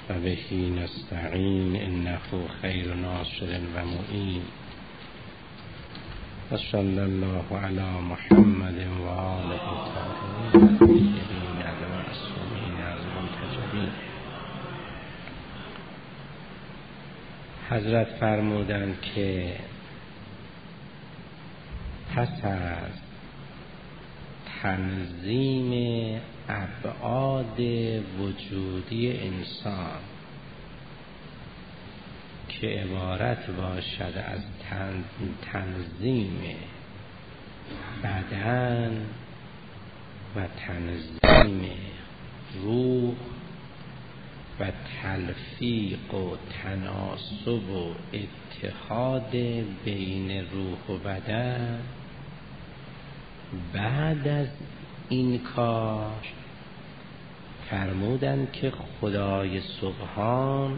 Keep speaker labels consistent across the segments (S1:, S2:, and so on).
S1: و بهی نستعین انه خیر ناصر و معین و صلی الله علی محمد و آله الطاهرین المعصومین المنتجبین. حضرت فرمودند که پس از تنظیم ابعاد وجودی انسان که عبارت باشد از تنظیم بدن و تنظیم روح و تلفیق و تناسب و اتحاد بین روح و بدن، بعد از این کار فرمودند که خدای سبحان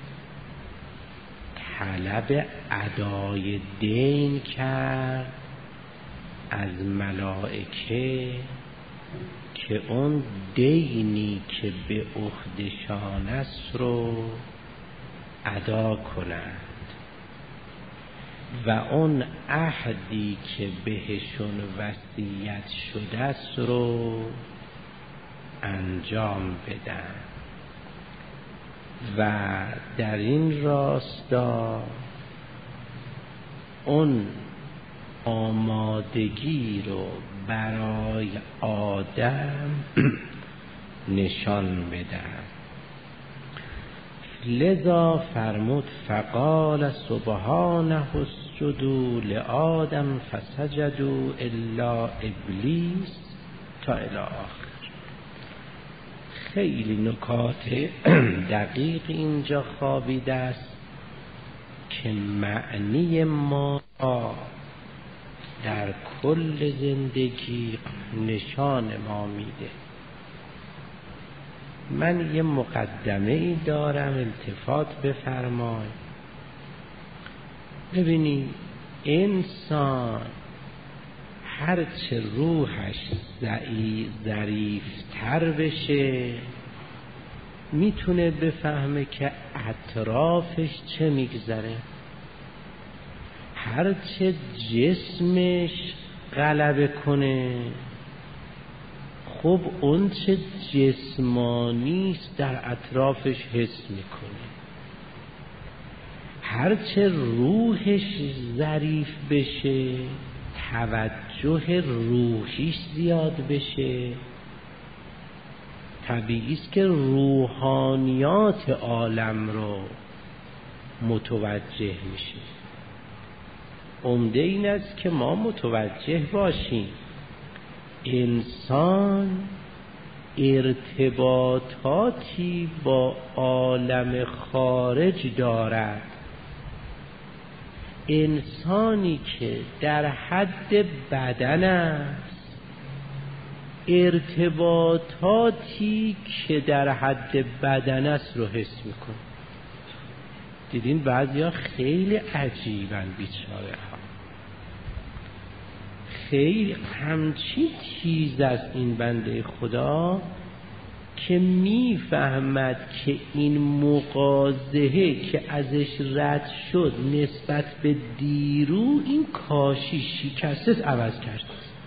S1: طلب ادای دین کرد از ملائکه که اون دینی که به عهده‌شان است رو ادا کنند و اون عهدی که بهشون وصیت شده است رو انجام بدن. و در این راستا اون آمادگی رو برای آدم نشان بدن. لذا فرمود فقال سبحانه اسجدوا لآدم فسجدوا الا ابلیس تا الی آخر. خیلی نکات دقیق اینجا خوابیده است که معنی ما در کل زندگی نشان ما میده. من یه مقدمه ای دارم، التفات بفرمایید. ببینید انسان هرچه روحش ظریفتر بشه میتونه بفهمه که اطرافش چه میگذره. هرچه جسمش غلبه کنه، خب اون چه جسمانیست در اطرافش حس میکنه. هرچه روحش ظریف بشه، توجه روحیش زیاد بشه، طبیعی است که روحانیات عالم رو متوجه میشه. عمده این است که ما متوجه باشیم انسان ارتباطاتی با عالم خارج دارد. انسانی که در حد بدن است ارتباطاتی که در حد بدن است رو حس میکنه. دیدین بعضیا خیلی عجیبن بیچاره ها، خیلی همچی تیز است این بنده خدا که میفهمد که این مغازهه که ازش رد شد نسبت به دیرو این کاشی شکسته عوض کرد.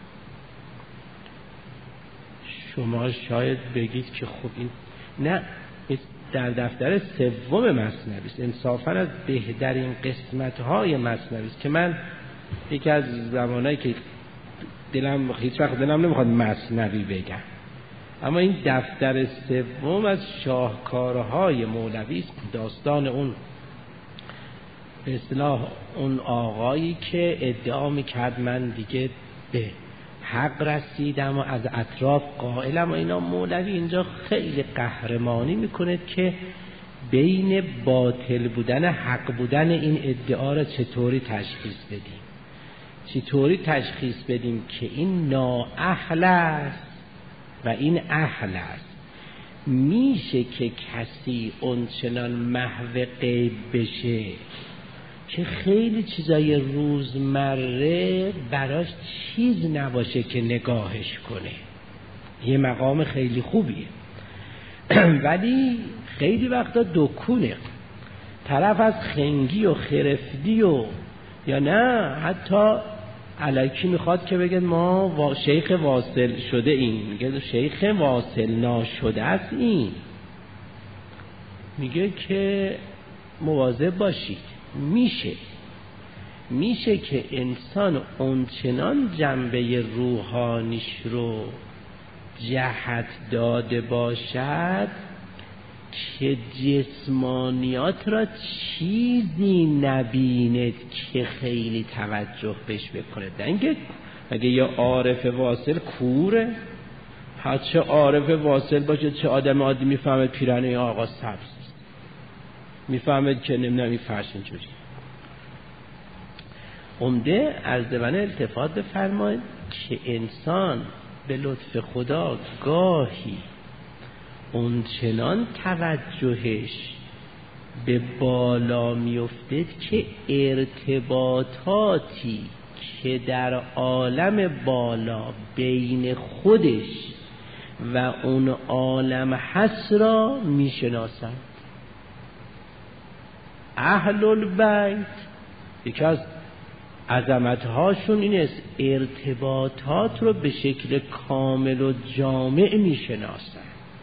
S1: شما شاید بگید که خب این نه، در دفتر سوم مثنوی است، انصافا از بهترین قسمت‌های مثنوی است که من یکی از زمانایی که هیچ وقت دلم نمیخواد مثنوی بگم، اما این دفتر سوم از شاهکارهای مولوی است. داستان اون به اصطلاح اون آقایی که ادعا میکرد من دیگه به حق رسیدم و از اطراف قائلم و اینا. مولوی اینجا خیلی قهرمانی میکنه که بین باطل بودن حق بودن این ادعا را چطوری تشخیص بدیم، چطوری تشخیص بدیم که این نااهل است و این اهل است. میشه که کسی اونچنان محو غیب بشه که خیلی چیزای روزمره براش چیز نباشه که نگاهش کنه، یه مقام خیلی خوبیه. ولی خیلی وقتا دکونه، طرف از خنگی و خرفدی و یا نه حتی الکی میخواد که بگه ما شیخ واصل شده این، میگه شیخ واصل ناشده است این. میگه که مواظب باشید. میشه که انسان اونچنان جنبه روحانیش رو جهت داده باشد که جسمانیات را چیزی نبیند که خیلی توجه بهش بکنه. دنگه اگه یه عارف واصل کوره، هر چه عارف واصل باشه چه آدم عادی میفهمد پیرانه آقا سبز، میفهمد که نمیدونم این فرش اینجوری. عمده عرضبنه التفات بفرمایید که انسان به لطف خدا گاهی اونچنان توجهش به بالا میفتد که ارتباطاتی که در عالم بالا بین خودش و اون عالم هست را میشناسند. اهل البیت یکی از عظمت‌هاشون این است، ارتباطات رو به شکل کامل و جامع میشناسند.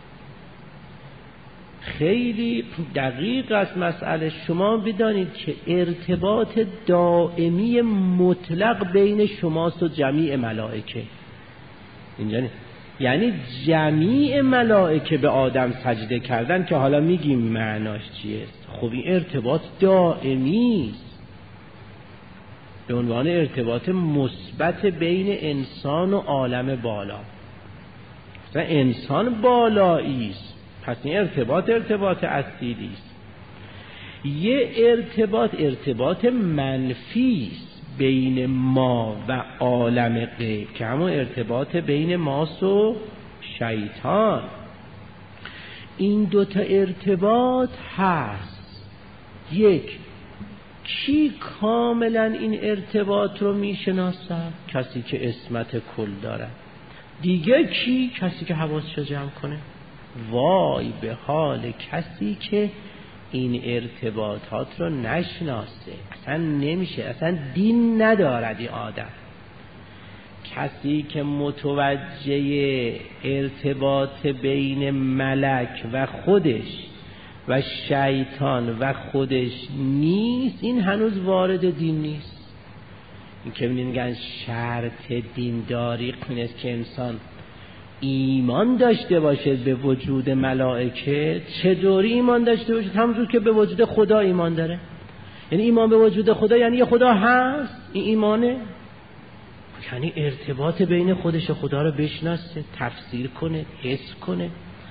S1: خیلی دقیق است مسئله. شما بدانید که ارتباط دائمی مطلق بین شماست و جمیع ملائکه. اینجا یعنی جمیع ملائکه به آدم سجده کردن که حالا میگیم معناش چیه. خب این ارتباط دائمی است به عنوان ارتباط مثبت بین انسان و عالم بالا. مثلا انسان بالایی است، پس این ارتباط اصیلی است. یه ارتباط منفی است بین ما و عالم غیب که همون ارتباط بین ماست و شیطان. این دوتا ارتباط هست. یک، کی کاملا این ارتباط رو میشناسه؟ کسی که عصمت کل داره. دیگه کی؟ کسی که حواسش رو جمع کنه. وای به حال کسی که این ارتباطات رو نشناسه، اصلا نمیشه، اصلا دین ندارد این آدم. کسی که متوجه ارتباط بین ملک و خودش و شیطان و خودش نیست، این هنوز وارد دین نیست. این که میگن شرط دینداری این است که انسان ایمان داشته باشد به وجود ملائکه. چطوری ایمان داشته باشد؟ همونجور که به وجود خدا ایمان داره. یعنی ایمان به وجود خدا یعنی یه خدا هست، این ایمانه. یعنی ارتباط بین خودش و خدا رو بشناسه، تفسیر کنه، حس کنه.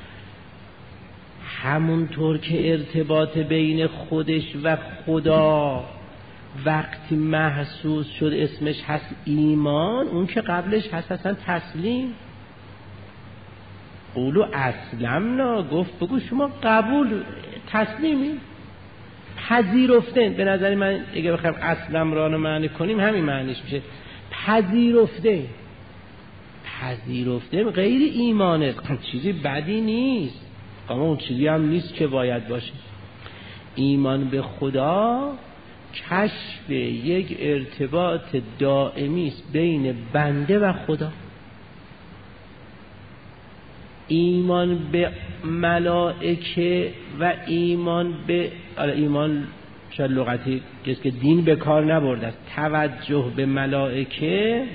S1: همونطور که ارتباط بین خودش و خدا وقتی محسوس شد اسمش هست ایمان، اون که قبلش هست اصلا تسلیم. قولو اسلمنا، گفت بگو شما قبول تسلیمی پذیرفتن. به نظر من اگه بخوایم اسلم را رو معنی کنیم همین معنیش میشه، پذیرفته. غیر ایمانه چیزی بدی نیست، اما اون چیزی هم نیست که باید باشه. ایمان به خدا کشف یک ارتباط دائمی است بین بنده و خدا. ایمان به ملائکه و ایمان شاید لغتی کسی که دین به کار نبرده است، توجه به ملائکه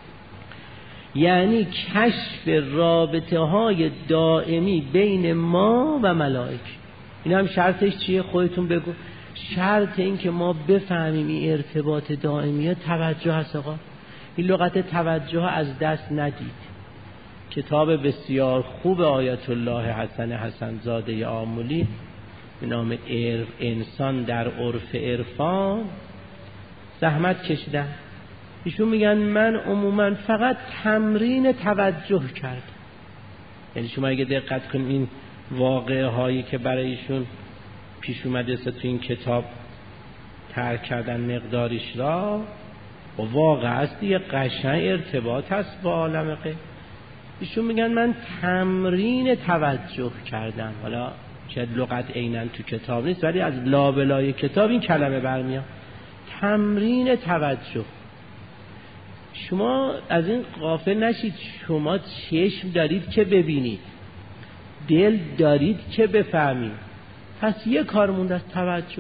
S1: یعنی کشف رابطه های دائمی بین ما و ملائکه. این هم شرطش چیه؟ خودتون بگو. شرط این که ما بفهمیم این ارتباط دائمیه توجه هست. آقا این لغت توجه از دست ندید. کتاب بسیار خوب آیت الله حسن زاده آمولی به نام انسان در عرف عرفان زحمت کشیدن. ایشون میگن من عموما فقط تمرین توجه کردم. یعنی شما اگه دقت کنید این واقعه هایی که برای ایشون پیش اومده تو این کتاب ترک کردن مقداریش را و واقع است دیگه، قشنگ ارتباط هست با عالم غیب. ایشون میگن من تمرین توجه کردم. حالا که لغت عیناً تو کتاب نیست ولی از لابلای کتاب این کلمه برمیاد. تمرین توجه. شما از این غافل نشید، شما چشم دارید که ببینید، دل دارید که بفهمید، پس یه کار مونده است، توجه.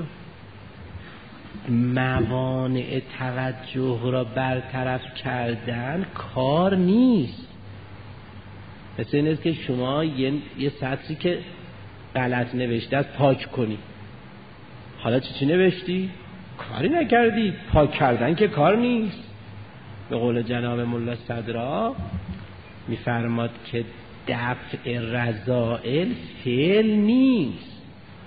S1: موانع توجه را برطرف کردن کار نیست. مثل این است که شما یه سطری که غلط نوشته است پاک کنی. حالا چی نوشتی؟ کاری نکردی. پاک کردن که کار نیست. به قول جناب ملا صدرا میفرماد که دفع رذائل فعل نیست،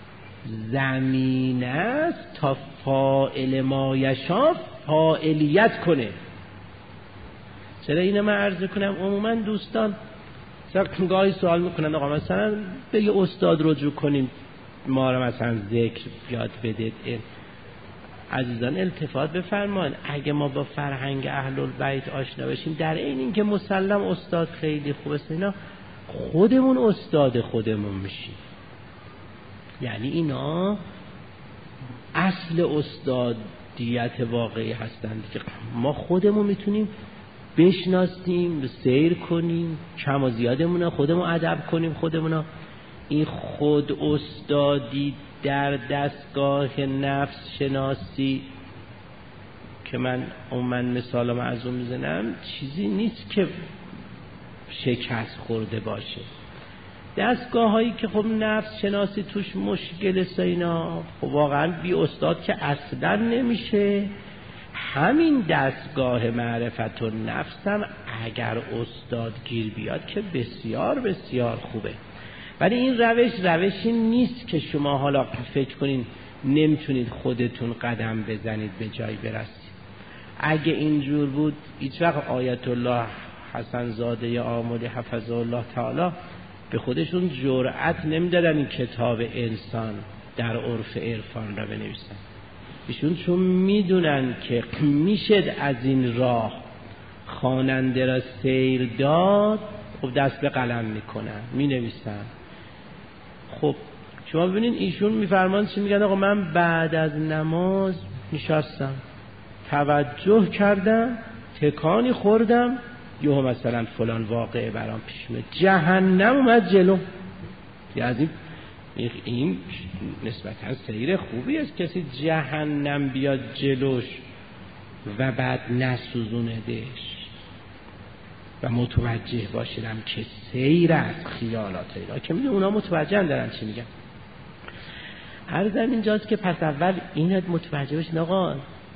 S1: زمین است تا فاعل ما یشاء فاعلیت کنه. چرا اینو من عرض کنم؟ عموما دوستان گاهی سوال میکنن آقا مثلا به یه استاد رجوع کنیم ما رو مثلا ذکر یاد بدید. عزیزان التفات بفرمایید، اگه ما با فرهنگ اهل البیت آشنا بشیم در این اینکه مسلم استاد خیلی خوبه اینا، خودمون استاد خودمون میشیم. یعنی اینا اصل استادیت واقعی هستند که ما خودمون میتونیم بشناسیم، سیر کنیم، کم و زیادمون خودمون ادب کنیم خودمون. این خود استادی در دستگاه نفس شناسی که من مثالم از اون میزنم چیزی نیست که شکست خورده باشه. دستگاه هایی که خب نفس شناسی توش مشکل اینا، خب واقعا بی استاد که اصلا نمیشه. همین دستگاه معرفت و نفس هم اگر استاد گیر بیاد که بسیار بسیار خوبه. ولی این روشی نیست که شما حالا فکر کنین نمیتونید خودتون قدم بزنید به جایی برسید. اگه اینجور بود هیچ وقت آیت الله حسن زاده آملی حفظه الله تعالی به خودشون جرأت نمیدادن این کتاب انسان در عرف عرفان را بنویسن. ایشون چون میدونن که میشد از این راه خواننده را سیر داد، خب دست به قلم میکنن مینویسن. خب شما ببینین ایشون میفرمان چی میگن؟ آقا من بعد از نماز نشستم، توجه کردم، تکانی خوردم، یهو مثلا فلان واقعه برام پیش اومد، جهنم اومد جلو. یعنی این نسبتا سیر خوبی است کسی جهنم بیاد جلوش و بعد نسوزوندش و متوجه باشیدم که سیر از خیالات اینا که میدونم اونا متوجه دارن چی میگن. عرضم اینجاست که پس اول اینت متوجه باشین آقا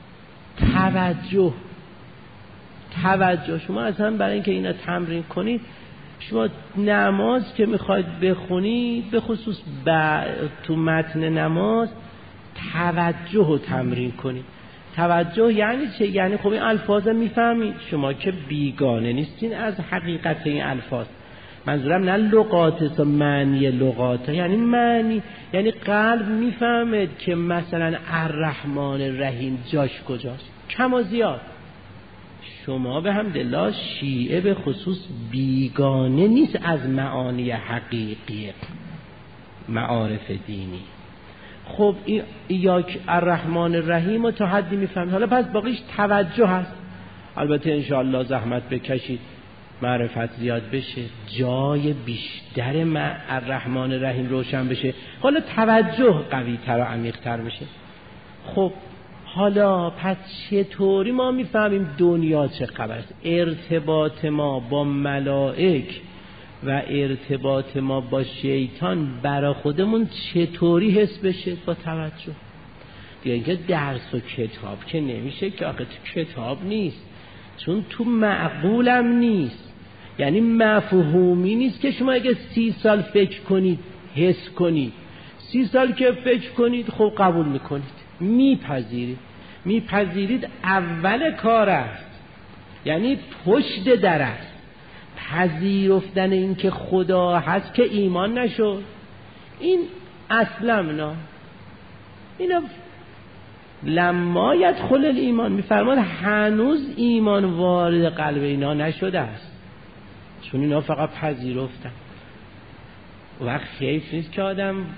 S1: توجه شما اصلا برای اینکه اینا تمرین کنید، شما نماز که میخواید بخونید به خصوص تو متن نماز توجه رو تمرین کنید. توجه یعنی چه؟ یعنی خب این الفاظ میفهمید، شما که بیگانه نیستین از حقیقت این الفاظ. منظورم نه لغات و معنی لغات، یعنی معنی، یعنی قلب میفهمد که مثلا الرحمن الرحیم جاش کجاست، کم و زیاد. شما به حمدالله شیعه به خصوص بیگانه نیست از معانی حقیقی معارف دینی. خب یا الرحمن الرحیم و تا حدی میفهمید، حالا پس باقیش توجه هست. البته انشاءالله زحمت بکشید معرفت زیاد بشه، جای بیشتر الرحمن الرحیم روشن بشه، حالا توجه قوی تر و عمیق تر میشه. خب حالا پس چطوری ما میفهمیم دنیا چه خبر است؟ ارتباط ما با ملائک و ارتباط ما با شیطان برای خودمون چطوری حس بشه؟ با توجه. دیگه اینکه درس و کتاب که نمیشه که، آخه تو کتاب نیست، چون تو معقولم نیست، یعنی مفهومی نیست که شما اگه 30 سال فکر کنید حس کنید. 30 سال که فکر کنید خب قبول میکنید، میپذیرید اول کار است، یعنی پشت در است. پذیرفتن این که خدا هست که ایمان نشد، این اصلا اینا لما یدخل الایمان میفرماد هنوز ایمان وارد قلب اینا نشده است، چون اینا فقط پذیرفتن. وقت خیف نیست که آدم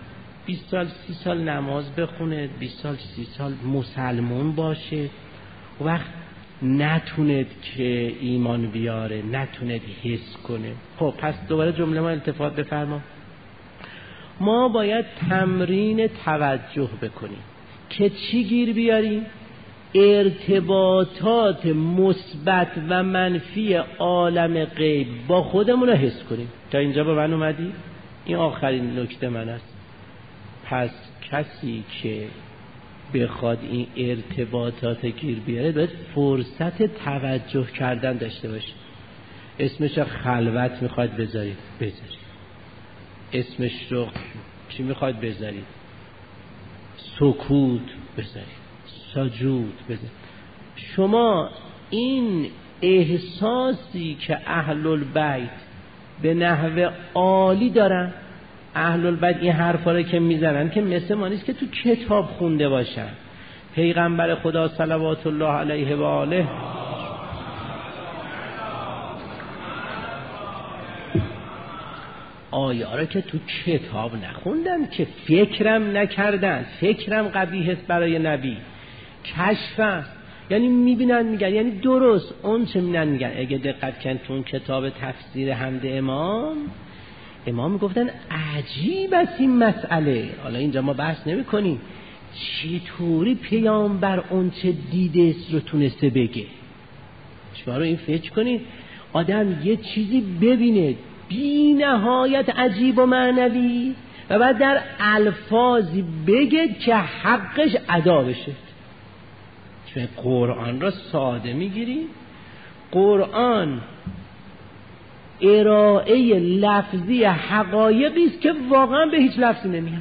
S1: 20 سال 30 سال نماز بخونه، 20 سال 30 سال مسلمون باشه، و وقت نتوند که ایمان بیاره، نتوند حس کنه. خب پس دوباره جمله ما التفات بفرما. ما باید تمرین توجه بکنیم که چی گیر بیاریم؟ ارتباطات مثبت و منفی عالم غیب با خودمون رو حس کنیم. تا اینجا با من اومدی؟ این آخرین نکته من است. پس کسی که بخواد این ارتباطات گیر بیاره باید فرصت توجه کردن داشته باشه. اسمش رو خلوت میخواد بذارید، اسمش رو چی میخواد بذارید؟ سکوت بذارید، سجود بذارید. شما این احساسی که اهل البیت به نحو عالی دارن، اهل البیت این حرفا رو که میزنن که مثل ما نیست که تو کتاب خونده باشن. پیغمبر خدا صلوات الله علیه و آله آیه را که تو کتاب نخوندن، که فکرم نکردن، فکرم قبیح است برای نبی، کشف است. یعنی میبینن میگن، یعنی درست اون چه میبینن میگن. اگه دقت کن تو اون کتاب تفسیر حمد امام میگفتن عجیب است این مسئله. حالا اینجا ما بحث نمی کنیم چطوری پیامبر اون چه دیده است رو تونسته بگه. شما رو این فکر کنید، آدم یه چیزی ببینه بی نهایت عجیب و معنوی و بعد در الفاظی بگه که حقش ادا بشه. چون قرآن را ساده میگیری، قرآن ارائه لفظی حقایقی است که واقعا به هیچ لفظی نمیاد.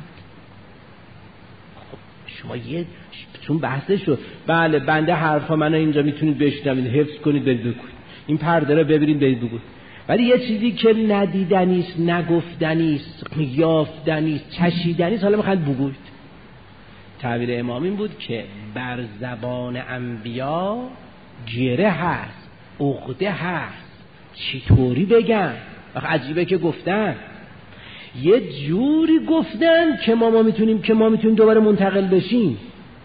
S1: خب شما چون بحثش شد، بله بنده حرفا منو اینجا میتونید بشنوید، حفظ کنید، برید بگوید، این پرده رو ببرید برید بگوید. ولی یه چیزی که ندیدنی است، نگفتنی است، یافتنی است، چشیدنی است، حالا میخواید بگوید. تعبیر امام این بود که بر زبان انبیا گره هست، عقده هست، چطوری بگم؟ وقت عجیبه که گفتن یه جوری گفتن که ما میتونیم دوباره منتقل بشیم.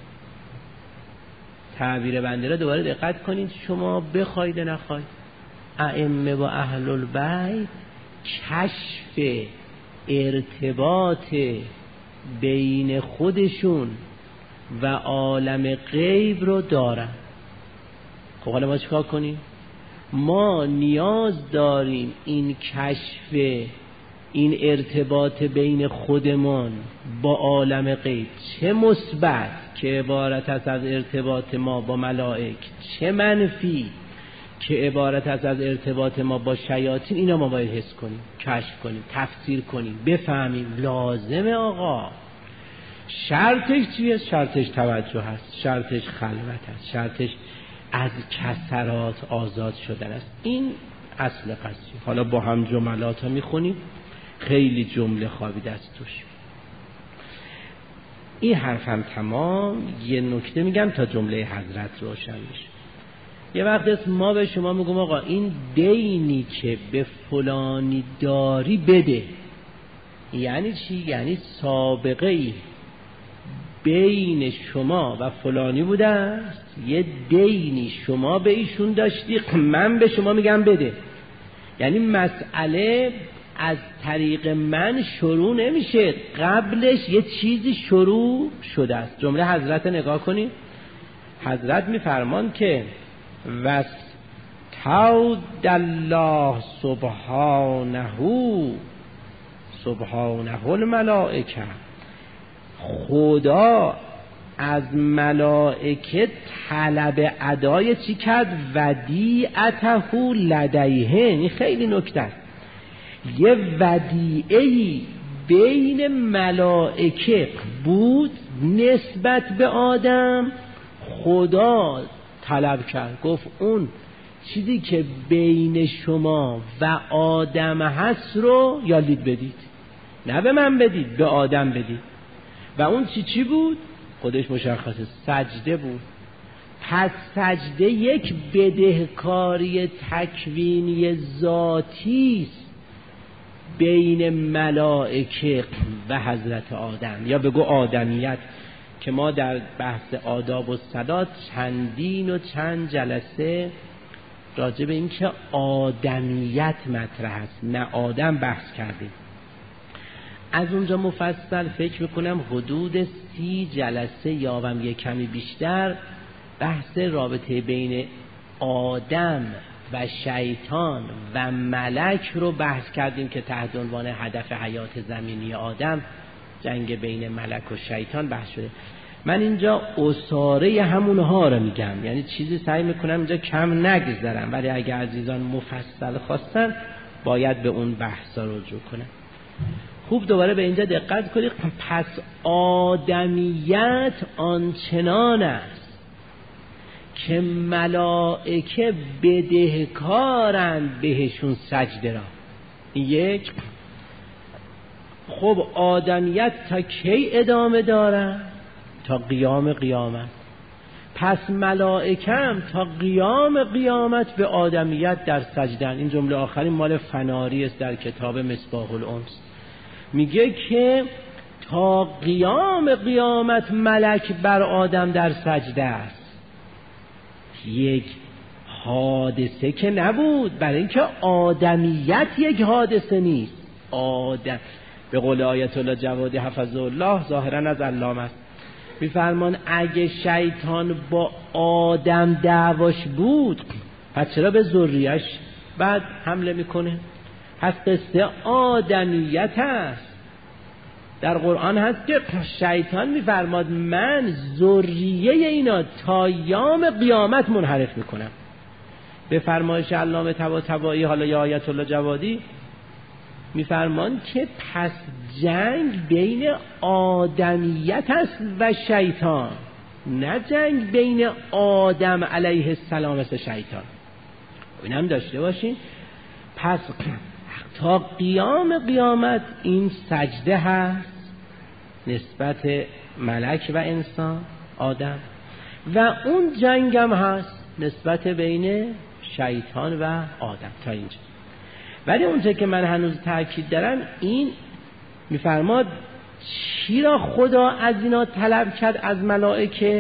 S1: تعبیر بنده را دوباره دقت کنید، شما بخواید نخواید ائمه و اهل البیت کشف ارتباط بین خودشون و عالم غیب رو دارن. خب حالا ما چیکار کنیم؟ ما نیاز داریم این کشف، این ارتباط بین خودمون با عالم غیب، چه مثبت که عبارت است از ارتباط ما با ملائک، چه منفی که عبارت است از ارتباط ما با شیاطین، اینا ما باید حس کنیم، کشف کنیم، تفسیر کنیم، بفهمیم. لازمه آقا. شرطش چیه؟ شرطش توجه هست، شرطش خلوت هست، شرطش از کسرات آزاد شدن است. این اصل قضیه. حالا با هم جملات ها میخونیم، خیلی جمله خوابیده است توش. این حرف هم تمام. یه نکته میگم تا جمله حضرت روشن میشه. یه وقت است ما به شما میگم آقا این دینی که به فلانی داری بده. یعنی چی؟ یعنی سابقه ای بین شما و فلانی بوده است، یه دینی شما به ایشون داشتی، من به شما میگم بده. یعنی مسئله از طریق من شروع نمیشه، قبلش یه چیزی شروع شده است. جمله حضرت نگاه کنید. حضرت میفرمان که واستود الله سبحانه الملائکه، خدا از ملائکه طلب ادای چی کرد؟ ودیعته لدیه. این خیلی نکته است. یه ودیعه‌ای بین ملائکه بود نسبت به آدم، خدا طلب کرد، گفت اون چیزی که بین شما و آدم هست رو یالید بدید، نه به من بدید، به آدم بدید. و اون چی بود؟ خودش مشخصه، سجده بود. پس سجده یک بدهکاری تکوینی ذاتی است بین ملائکه و حضرت آدم، یا بگو آدمیت، که ما در بحث آداب و سادات چندین و چند جلسه راجع به این که آدمیت مطرح است، نه آدم بحث کردیم. از اونجا مفصل فکر میکنم حدود 30 جلسه یا هم یک کمی بیشتر بحث رابطه بین آدم و شیطان و ملک رو بحث کردیم که تحت عنوان هدف حیات زمینی آدم جنگ بین ملک و شیطان بحث شده. من اینجا اساره همونها رو میگم، یعنی چیزی سعی میکنم اینجا کم نگذارم، ولی اگه عزیزان مفصل خواستن باید به اون بحثا رجوع کنم. خوب دوباره به اینجا دقت کنید. پس آدمیت آنچنان است که ملائکه بدهکارند بهشون سجده را. یک. خب آدمیت تا کی ادامه دارن؟ تا قیام قیامت. پس ملائکه هم تا قیام قیامت به آدمیت در سجدن. این جمله آخرین مال فناری است در کتاب مصباح الانس، میگه که تا قیام قیامت ملک بر آدم در سجده است. یک حادثه که نبود، برای اینکه آدمیت یک حادثه نیست. آدم به قول آیت الله جوادی حفظه الله ظاهرا از علامه است، میفرمان اگه شیطان با آدم دعواش بود پس چرا به ذریه‌اش بعد حمله میکنه؟ پس قصه آدمیت است. در قرآن هست که شیطان میفرماد من ذریه اینا تا یوم قیامت منحرف میکنم. به فرمایش علامه طباطبایی حالا یا آیت الله جوادی میفرمان که پس جنگ بین آدمیت است و شیطان، نه جنگ بین آدم علیه السلام است شیطان. اینم داشته باشین. پس تا قیام قیامت این سجده هست نسبت ملک و انسان آدم، و اون جنگ هم هست نسبت بین شیطان و آدم تا اینجا. ولی اونجا که من هنوز تأکید دارم این میفرماد چی را خدا از اینا طلب کرد از ملائکه؟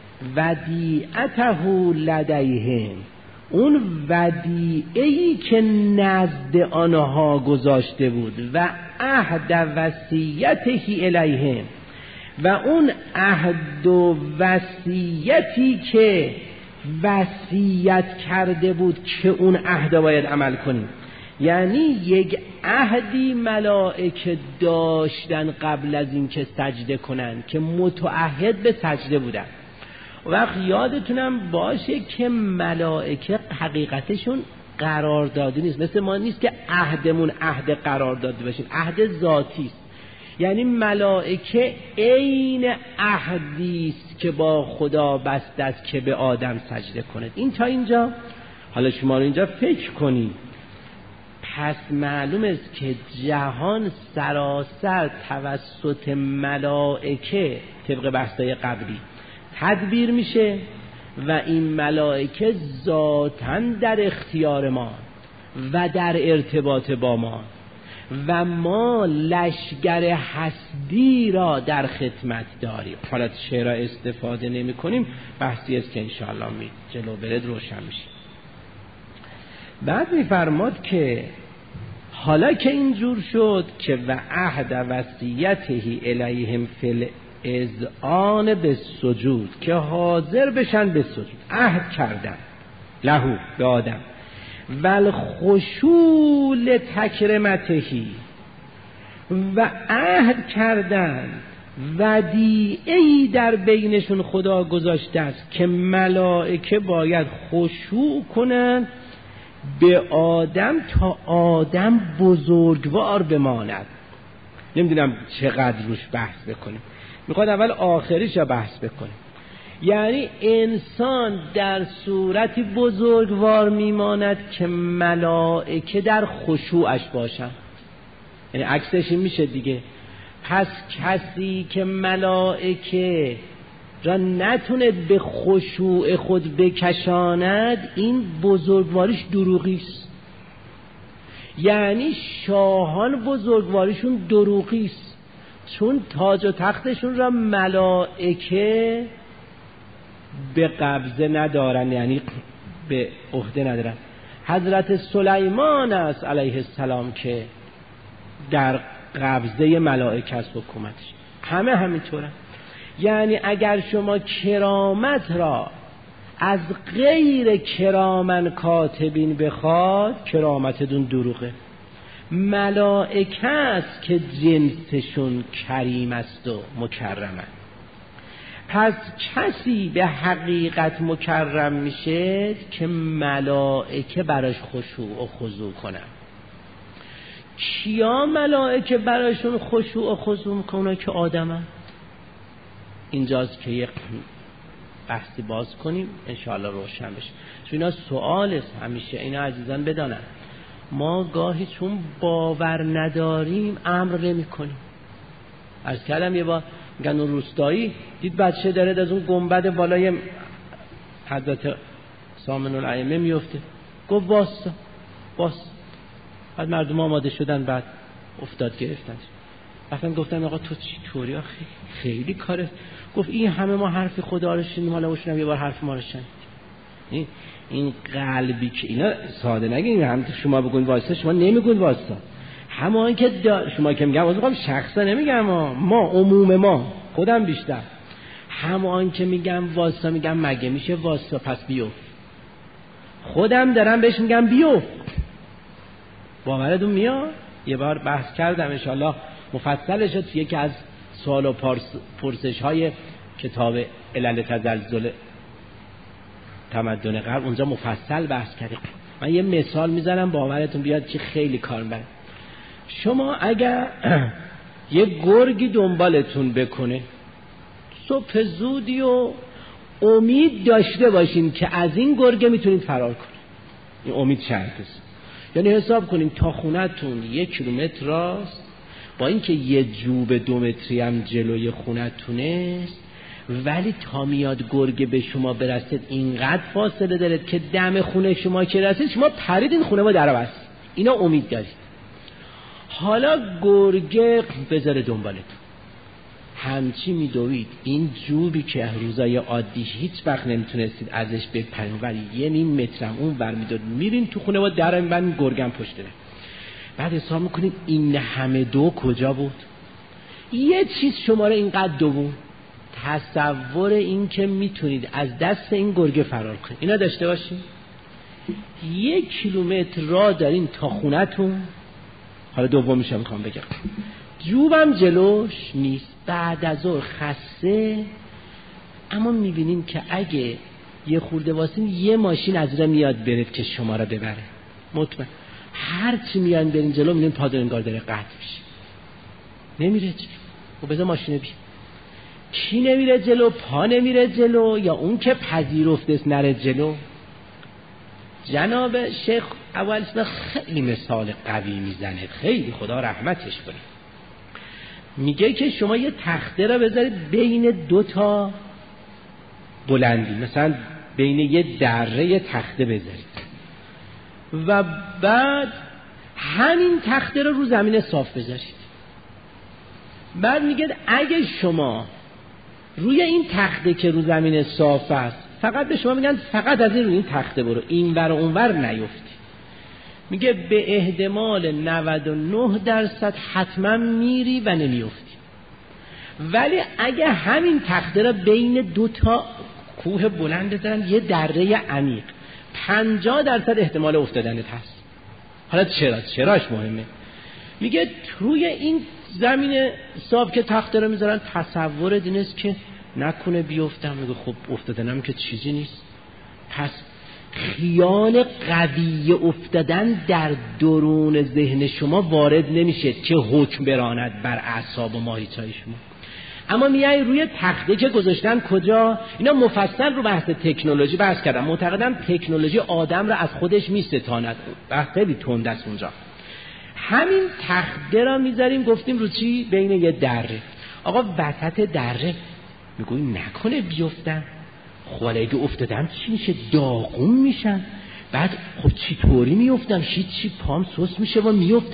S1: ودیعته لدیهم، اون ودیعه‌ای که نزد آنها گذاشته بود، و عهد وصیته الیهم، و اون عهد و وصیتی که وصیت کرده بود که اون عهد باید عمل کنیم. یعنی یک عهدی ملائکه داشتن قبل از این که سجده کنن که متعهد به سجده بودن. وقت یادتونم باشه که ملائکه حقیقتشون قراردادی نیست، مثل ما نیست که عهدمون عهد قراردادی باشیم، عهد ذاتی است. یعنی ملائکه عین عهدی است که با خدا بسته است که به آدم سجده کنه. این تا اینجا. حالا شما رو اینجا فکر کنید. پس معلوم است که جهان سراسر توسط ملائکه طبق بحث‌های قبلی تدبیر میشه و این ملائکه ذاتاً در اختیار ما و در ارتباط با ما، و ما لشگر حسدی را در خدمت داریم. حالا چرا استفاده نمی کنیم بحثی است که انشاءالله جلو برد روشن میشه. بعد میفرماد که حالا که اینجور شد که و عهد وصیته الیهم فی الاذعان بالسجود، که حاضر بشن به سجود، عهد کردن لهو به آدم، والخشوع لتکرمتهی، و عهد کردن ودیعه‌ای در بینشون خدا گذاشته است که ملائکه باید خشوع کنن به آدم تا آدم بزرگوار بماند. نمیدونم چقدر روش بحث بکنیم، میخواد اول آخریش بحث بکنیم. یعنی انسان در صورتی بزرگوار میماند که ملائکه در خشوعش باشن، یعنی عکسش میشه دیگه. پس کسی که ملائکه را نتونه به خشوع خود بکشاند این بزرگواریش دروغی است. یعنی شاهان بزرگواریشون دروغی است. چون تاج و تختشون را ملائکه به قبضه ندارن، یعنی به عهده ندارن. حضرت سلیمان است علیه السلام که در قبضه ملائکه است حکومتش. همه همینطورن. یعنی اگر شما کرامت را از غیر کرامن کاتبین بخواد، کرامتتون دروغه. ملائکه است که جنسشون کریم است و مکرمه. پس کسی به حقیقت مکرم میشه که ملائکه براش خشوع و خضوع کنن. کیا ملائکه براشون خشوع و خضوع میکنه؟ که آدمه. اینجاست که یک بحثی باز کنیم انشاءالله روشن بشه. چون اینا سوال است همیشه. اینا عزیزان بدانن ما گاهی چون باور نداریم امر نمی کنیم. عرض کردم یه بار میگن اون روستایی دید بچه داره از اون گنبد بالای حضرت سامن الائمه میفته، گفت واسه بعد مردم آماده شدن، بعد افتاد گرفتنش. رفتن گفتن آقا تو چی طوری؟ خیلی کاره. گفت این همه ما حرف خدا رو شنیدیم، حالا وشونم یه بار حرف ما رو شنید. این قلبی که اینا ساده نگین، هم شما بگون واسه، شما نمیگون واسه. همون که شما که میگم واسه شخصا نمیگم، ما عموم ما خودم بیشتر همون که میگم واسه، میگم مگه میشه واسه؟ پس بیو. خودم دارم بهش میگم بیو. باورتون میاد؟ یه بار بحث کردم انشالله مفصل شد توی یکی از سوال و پرسش های کتاب علل تزلزل تمدن غرب، اونجا مفصل بحث کردیم. من یه مثال میزنم باورتون بیاد که خیلی کار میبره. شما اگر یه گرگی دنبالتون بکنه، صبح زودی و امید داشته باشین که از این گرگ میتونید فرار کنید. این امید شرط است. یعنی حساب کنین تا خونتون 1 کیلومتر راست، با اینکه یه جوب 2 متری هم جلوی خونتونه، ولی تا میاد گرگ به شما برسید اینقدر فاصله دارید که دم خونه شما که رسید شما پریدین خونه ما در بست. اینا امید دارید. حالا گرگ بذاره دنبالتون، همچی میدوید. این جوبی که روزای عادی هیچ وقت نمیتونستید ازش بپرین، ولی 1.5 مترم اون ور میداد، میرین تو خونه ما در میبندین، گرگم پشت داره. بعد حساب میکنید این همه دو کجا بود؟ یه چیز شما رو اینقدر دوون، تصور این که میتونید از دست این گرگ فرار کنید. اینا داشته باشین. 1 کیلومتر راه دارین تا خونتون. حالا دومیش هم میخوام بگم، جوبم جلوش نیست، بعد از ظهر خسته، اما میبینیم که اگه یه خورده واسین یه ماشین از اونجا میاد برید که شما را ببره. مطمئن هر چی میان برین جلو میبینیم پادر انگار داره قطع میشه، نمیره جلو. و بذار ماشینه بی کی نمیره جلو؟ پا نمیره جلو یا اون که پذیرفته نره جلو؟ جناب شیخ اول خیلی مثال قوی میزنه، خیلی خدا رحمتش کنه. میگه که شما یه تخته را بذارید بین 2 تا بلندی، مثلا بین یه دره یه تخته بذارید و بعد همین تخته رو زمین صاف بذارید. بعد میگه اگه شما روی این تخته که رو زمین صاف است، فقط به شما میگن فقط از این تخته برو، این ور و اون ور نیفتی، میگه به احتمال 99% حتما میری و نمیفتی. ولی اگه همین تخته را بین 2 تا کوه بلند بذارن یه دره عمیق، 50% احتمال افتادنت هست. حالا چراش مهمه؟ میگه توی این زمین صاف که تخته رو میذارن تصور دینست که نکنه بیفتم. میگه خب افتادنم که چیزی نیست. پس خیال قوی افتادن در درون ذهن شما وارد نمیشه که حکم براند بر اعصاب و ماهیچه‌های شما. اما میای روی تخته که گذاشتن کجا؟ اینا مفصل رو بحث تکنولوژی بحث کردم. معتقدم تکنولوژی آدم رو از خودش میستاند. بحث خیلی تند است اونجا. همین تخته را میذاریم گفتیم رو چی؟ بین یه دره. آقا وسط دره میگوی نکنه بیفتن. خب اگه افتادم چی میشه؟ داغون میشن. بعد خب چی طوری میفتم؟ هیچی، پام سوس میشه و میفتم.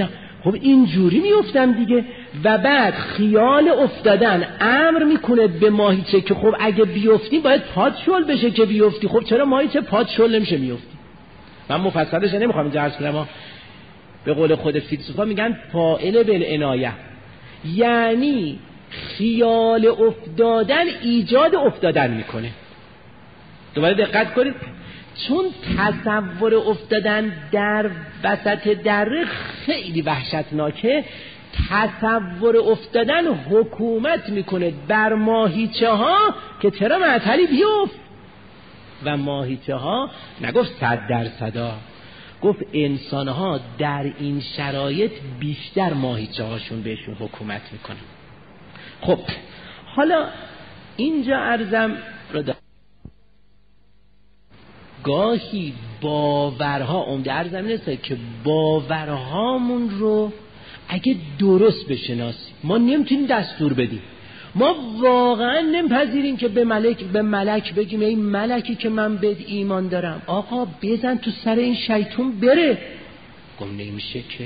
S1: خب اینجوری میافتم دیگه. و بعد خیال افتادن امر میکنه به ماهیچه که خب اگه بیفتی باید پات شل بشه که بیفتی. خب چرا ماهیچه پات شل نمیشه میفتی؟ من مفصلش نمیخوام اینجا عرض کنم، به قول خود فیلسوفا میگن فاعل بالعنایه، یعنی خیال افتادن ایجاد افتادن میکنه. دوباره دقت کنید، چون تصور افتادن در وسط دره خیلی وحشتناکه، تصور افتادن حکومت میکنه بر ماهیچه ها که چرا معطلی بیفت. و ماهیچه ها نگفت 100%، گفت انسان ها در این شرایط بیشتر ماهیچه هاشون بهشون حکومت میکنه. خب حالا اینجا عرضم رو دارم، گاهی باورها عمده عرضم اینه که باورهامون رو اگه درست بشناسیم ما نمیتونیم دستور بدیم. ما واقعا نمیپذیریم که به ملک بگیم ای ملکی که من بهت ایمان دارم آقا بزن تو سر این شیطون بره. گم نمیشه که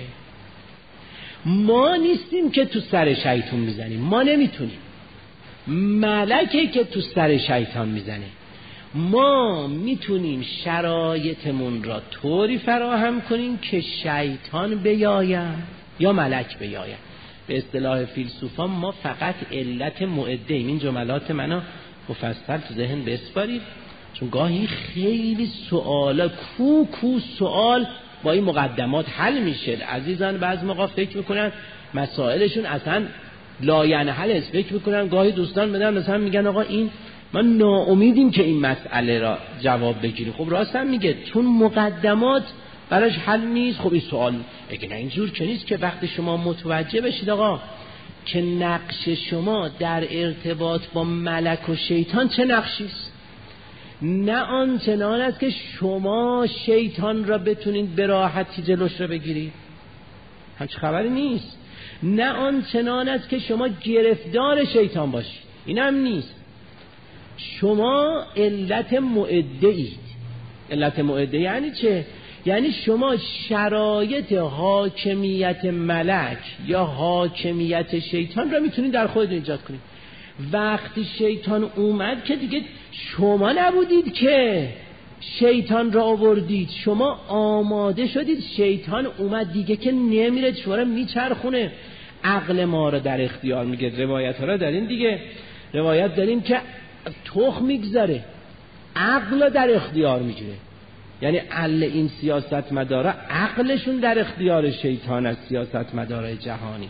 S1: ما نیستیم که تو سر شیطون میزنیم، ما نمیتونیم. ملکی که تو سر شیطان میزنه. ما میتونیم شرایطمون را طوری فراهم کنیم که شیطان بیاید یا ملک بیاید. به اصطلاح فیلسوفان ما فقط علت معده ایم. این جملات منو مفصل تو ذهن بسپارید، چون گاهی خیلی سوالا کو سوال با این مقدمات حل میشه. عزیزان بعض موقع فکر میکنن مسائلشون اصلا لاینحل است، فکر میکنن گاهی دوستان بدن مثلا میگن آقا این ما ناامیدیم که این مسئله را جواب بگیریم. خب راست هم میگه، چون مقدمات براش حل نیست. خب این سوال اگه نه اینجور که نیست که وقتی شما متوجه بشید آقا که نقش شما در ارتباط با ملک و شیطان چه نقشیست، نه آنچنان است که شما شیطان را بتونید به راحتی جلوش را بگیرید، همچه خبری نیست. نه آنچنان است که شما گرفتار شیطان باشید، این هم نیست. شما علت معده اید. علت معده یعنی چه؟ یعنی شما شرایط حاکمیت ملک یا حاکمیت شیطان را میتونید در خودتون ایجاد کنید. وقتی شیطان اومد که دیگه شما نبودید که شیطان را آوردید، شما آماده شدید. شیطان اومد دیگه که نمیره، شما را میچرخونه، عقل ما را در اختیار میگه. روایت ها را دارین دیگه، روایت داریم که تخم میگذاره، عقل در اختیار میگیره. یعنی این سیاست مدارا عقلشون در اختیار شیطان از سیاست مدارای جهانی.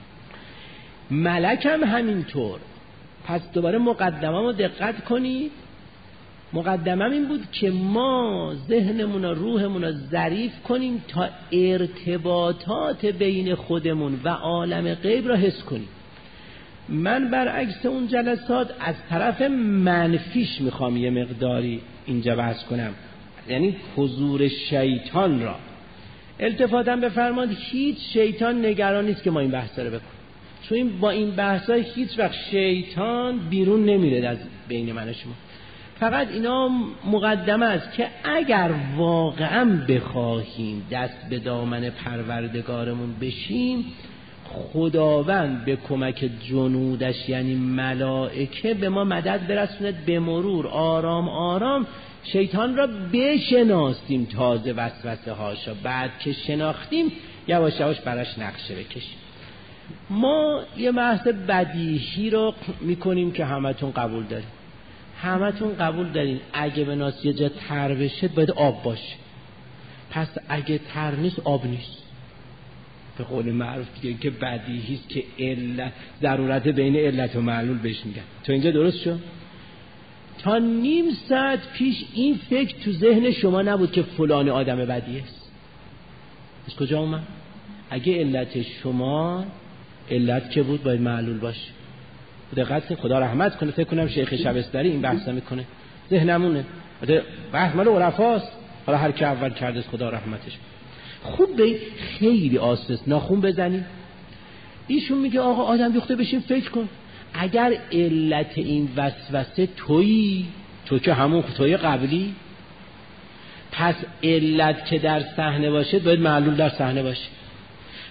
S1: ملک هم همینطور. پس دوباره مقدمه رو دقت کنید. مقدمه این بود که ما ذهنمون و روحمون رو ظریف کنیم تا ارتباطات بین خودمون و عالم غیب را حس کنیم. من برعکس اون جلسات از طرف منفیش میخوام یه مقداری اینجا بحث کنم، یعنی حضور شیطان را. التفاتم بفرمایید هیچ شیطان نگران نیست که ما این بحثا رو بکنیم، چون با این بحثا هیچ وقت شیطان بیرون نمیره از بین من و شما. فقط اینا مقدمه است که اگر واقعا بخواهیم دست به دامن پروردگارمون بشیم، خداوند به کمک جنودش یعنی ملائکه به ما مدد برسوند، به مرور آرام آرام شیطان را بشناسیم، تازه وسوسه هاشا بعد که شناختیم یواش یواش براش نقشه بکشیم. ما یه بحث بدیهی رو میکنیم که همتون قبول داریم، همتون قبول دارین اگه به ناس یه جا تر بشه باید آب باشه، پس اگه تر نیست آب نیست. به قول معروف دیگه که بدیهیست که علت ضرورت بین علت و معلول بهش میگن. تو اینجا درست شد؟ تا نیم ساعت پیش این فکر تو ذهن شما نبود که فلان آدم بدی است. از کجا اومد؟ اگه علت شما علت که بود باید معلول باشه. دقیقاً خدا رحمت کنه، فکر کنم شیخ شبستری این بحثا میکنه، ذهنمونه بحث مال عرفاست، حالا هر کی اول کرده خدا رحمتش. خوب به خیلی آساس ناخون بزنیم. ایشون میگه آقا آدم بیخته بشین فکر کن، اگر علت این وسوسه تویی، تو که همون توی قبلی، پس علت که در صحنه باشه باید معلول در صحنه باشه.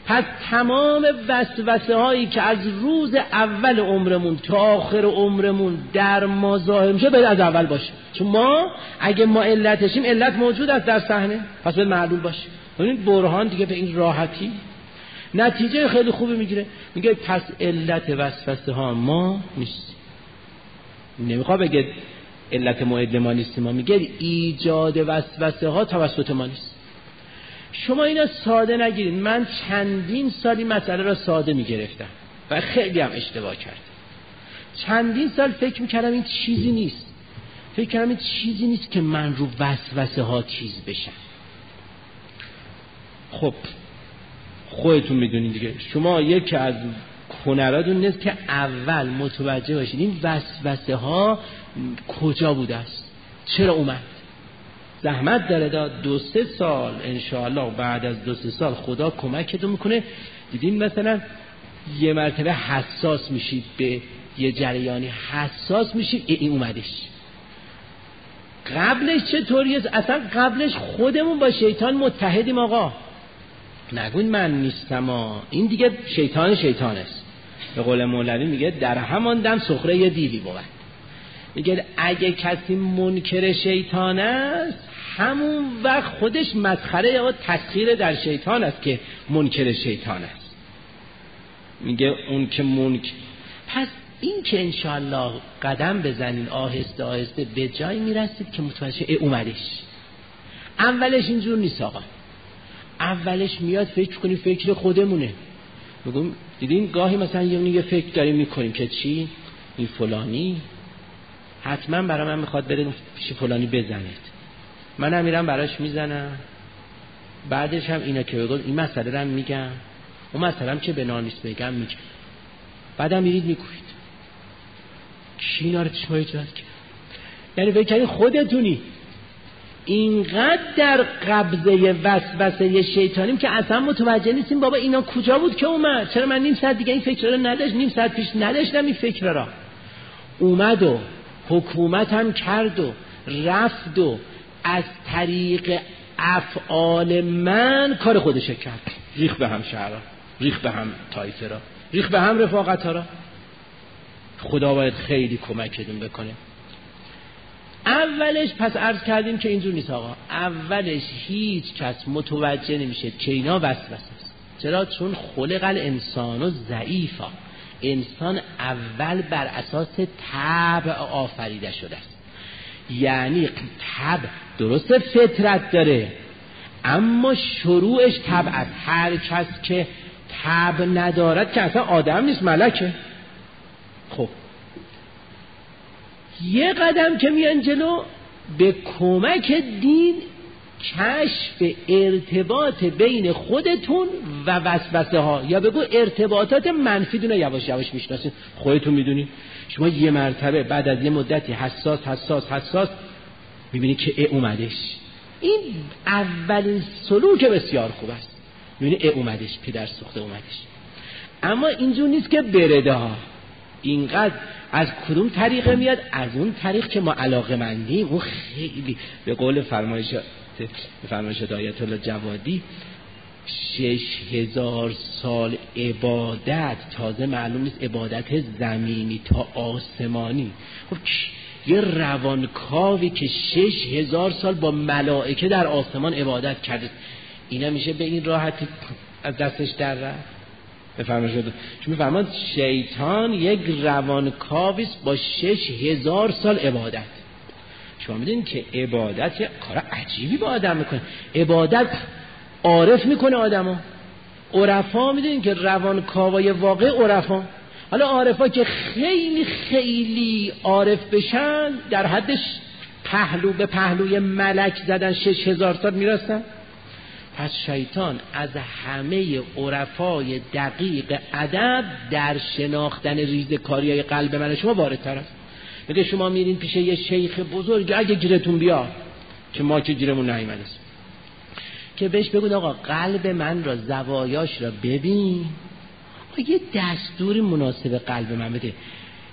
S1: پس تمام وسوسه هایی که از روز اول عمرمون تا آخر عمرمون در ما ظاهر میشه باید از اول باشه، چون ما اگه ما علتشیم علت موجود است در صحنه، پس باید معلول باشه. ببینید برهان دیگه به این راحتی نتیجه خیلی خوبی میگیره، میگه پس علت وسوسه ها ما نیست. نمیخواد بگه علت معد ما نیستیم، ما میگه ایجاد وسوسه ها توسط ما نیست. شما اینا ساده نگیرید. من چندین سالی مسئله را ساده میگرفتم و خیلی هم اشتباه کردم. چندین سال فکر میکردم این چیزی نیست، فکر کردم این چیزی نیست که من رو وسوسه ها چیز بشم. خب خودتون میدونید دیگه، شما یکی از هنراتون نیست که اول متوجه باشید این وسوسه ها کجا بوده است، چرا اومد. زحمت داره داد 2-3 سال انشاءالله، بعد از 2-3 سال خدا کمکتون میکنه. دیدین مثلا یه مرتبه حساس میشید به یه جریانی، حساس میشید این اومدش. قبلش چطوریه؟ اصلا قبلش خودمون با شیطان متحدیم آقا. نگوین من نیستم این دیگه شیطان است. به قول مولوی میگه در همان دم سخره یه دیوی بود. میگه اگه کسی منکر شیطان است همون وقت خودش مسخره یا تسخیر در شیطان است که منکر شیطان است. میگه اون که پس این که انشاءالله قدم بزنین آهسته آهسته به جای میرسید که متوجه اومدش. اولش اینجور نیست آقا، اولش میاد فکر کنی فکر خودمونه. میگم دیدین گاهی مثلا یه فکر داریم میکنیم که چی این فلانی حتما برای من میخواد بره پیش فلانی بزنید، منم میرم براش میزنم، بعدش هم اینا که بگم این مسئله رو میگم، اون مسئله هم که به نانیست بگم میگم، بعدم میرید میکنید. کی اینا رو شما ایجاد کرد؟ یعنی فکر خودتونی اینقدر در قبضه وسوسه شیطانیم که اصلا متوجه نیستیم بابا اینا کجا بود که اومد. چرا من نیم ساعت دیگه این فکر رو نداشت، نیم ساعت پیش نداشتم این فکر را، اومد و حکومت هم کرد و رفت و از طریق افعال من کار خودش کرد، ریخ به هم شهرها، ریخ به هم طایفه را، ریخ به هم رفاقت ها را. خدا باید خیلی کمکتون بکنه. اولش پس عرض کردیم که اینجور نیست آقا، اولش هیچ کس متوجه نمیشه که اینا وسوسه است. چرا؟ چون خلق الانسان ضعیفا، انسان اول بر اساس طبع آفریده شده است. یعنی طبع درست فطرت داره اما شروعش طبع است. هر کس که طبع ندارد که اصلا آدم نیست، ملکه. خب یه قدم که میان جلو به کمک دین کشف ارتباط بین خودتون و وسوسه ها، یا بگو ارتباطات منفی دونه یواش یواش میشناسید. خودتون میدونید شما یه مرتبه بعد از یه مدتی حساس میبینید که اومدش. این اولین سلوک بسیار خوب است. میبینید اومدش، پدر سوخته اومدش. اما اینجور نیست که برده ها اینقدر از کدوم طریقه میاد، از اون طریق که ما علاقه‌مندیم. اون خیلی به قول فرمایشات آیت الله جوادی 6000 سال عبادت، تازه معلوم نیست عبادت زمینی تا آسمانی. خب یه روانکاوی که 6000 سال با ملائکه در آسمان عبادت کرده، اینا میشه به این راحتی از دستش در رفت؟ بفرمایید. چون میفرماد شیطان یک روانکاویست با 6000 سال عبادت. شما میدونید که عبادت یه کار عجیبی با آدم میکنه. عبادت عارف میکنه آدمو. عرفا میدونید که روانکاوای واقع عرفا، حالا عارفا که خیلی خیلی عارف بشن در حدش پهلو به پهلوی ملک زدن 6000 سال میرسن. پس شیطان از همه عرفای دقیق ادب در شناختن ریزکاری‌های قلب من شما واردتر است. میگه شما میرین پیش یه شیخ بزرگ، اگه گیرتون بیاد که ما که گیرمون نیامده است، که بهش بگید آقا قلب من را زوایاش را ببین، یه دستوری مناسب قلب من بده.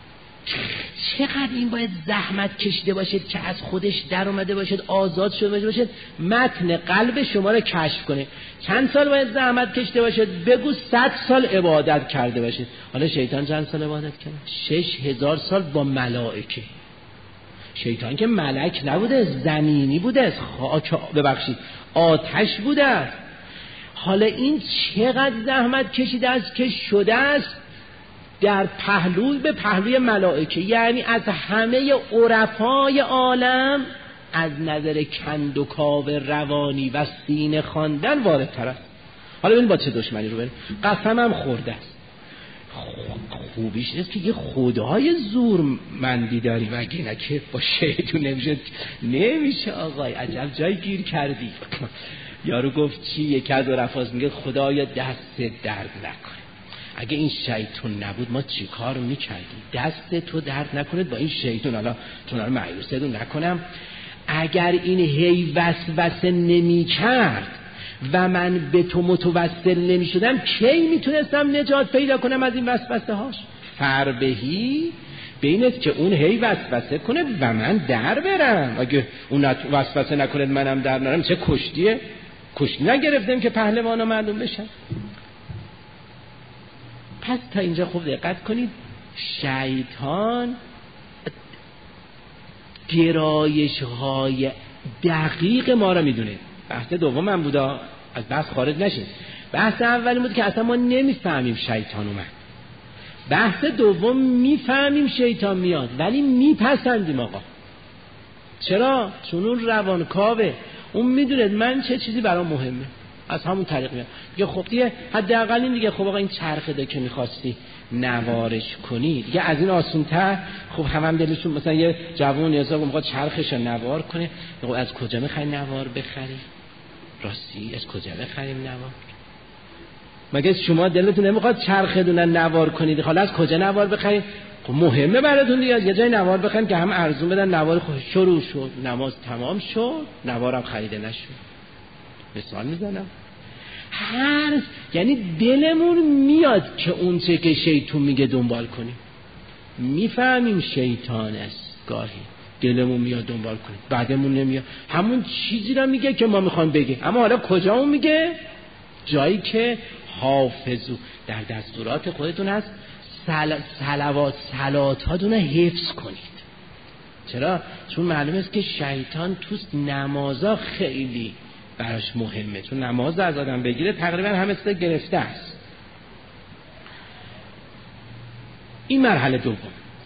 S1: چقدر این باید زحمت کشیده باشد که از خودش در اومده باشد، آزاد شده باشد، متن قلب شما رو کشف کنه. چند سال باید زحمت کشیده باشد؟ بگو 100 سال عبادت کرده باشد. حالا شیطان چند سال عبادت کرده؟ 6000 سال با ملائکه. شیطان که ملک نبوده، زمینی بوده، ببخشید آتش بوده. حالا این چقدر زحمت کشیده است که شده است در پهلوی به پهلوی ملائکه، یعنی از همه عرفای عالم از نظر کندوکاو روانی و سینه خواندن واردتر است. حالا ببین با چه دشمنی رو بریم. قسمم خورده است. خوبیش نیست که یه خدای زورمندی داریم، اگه نه که با شیطون نمیشه آقای، عجب جای گیر کردی. یارو گفت چی؟ یکی از عرفاز میگه خدایا دست درد نکنه. اگه این شیطون نبود ما چی کار میکردیم؟ دست تو درد نکنه با این شیطون. حالا چون رو مایوسیتون نکنم، اگر این هی وسوسه نمیکرد و من به تو متوسل نمیشدم، کی میتونستم نجات پیدا کنم از این وسوسه هاش؟ فربهی بینت که اون هی وسوسه کنه و من در برم. اگه اون وسوسه نکنه منم در نرم، چه کشتیه؟ کشتی نگرفتیم که پهلوانا معلوم بشن. پس تا اینجا خوب دقت کنید، شیطان گرایش های دقیق ما را میدونه. بحث دوم من بودا، از بحث خارج نشین. بحث اولی بود که اصلا ما نمیفهمیم شیطان اومد. بحث دوم میفهمیم شیطان میاد ولی میپسندیم آقا. چرا؟ چون اون روانکاوه، اون میدونه من چه چیزی برام مهمه، از همون طریق میاد. میگه خب دیگه حداقل این دیگه، خب آقا این چرخه که میخواستی نوارش کنی دیگه از این آسون‌تر. خب هم دلشون مثلا یه جوون نیازا میخواد چرخش رو نوار کنه، میگه از کجا میخوای نوار بخری؟ راستی از کجا بخریم نوار؟ مگه شما دلتون نمیخواد چرخه دونه نوار کنید؟ حالا از کجا نوار بخریم؟ خب مهمه براتون دیگه، یه جای نوار بخریم که هم ارزون بدن. نوار خود شروع شد، نماز تمام شد، نوارم خریده نشد. مثال میزنم. یعنی دلمون میاد که اون چه که شیطان میگه دنبال کنیم. میفهمیم شیطان است، گاهی دلمون میاد دنبال کنیم، بعدمون نمیاد همون چیزی رو میگه که ما میخوایم بگیم. اما حالا کجا اون میگه؟ جایی که حافظو در دستورات خودتون هست، صلوات هاتون رو حفظ کنید. چرا؟ چون معلومه است که شیطان توست نمازا خیلی براش مهمه، چون نماز از آدم بگیره تقریبا همه چیز گرفته است. این مرحله دوم.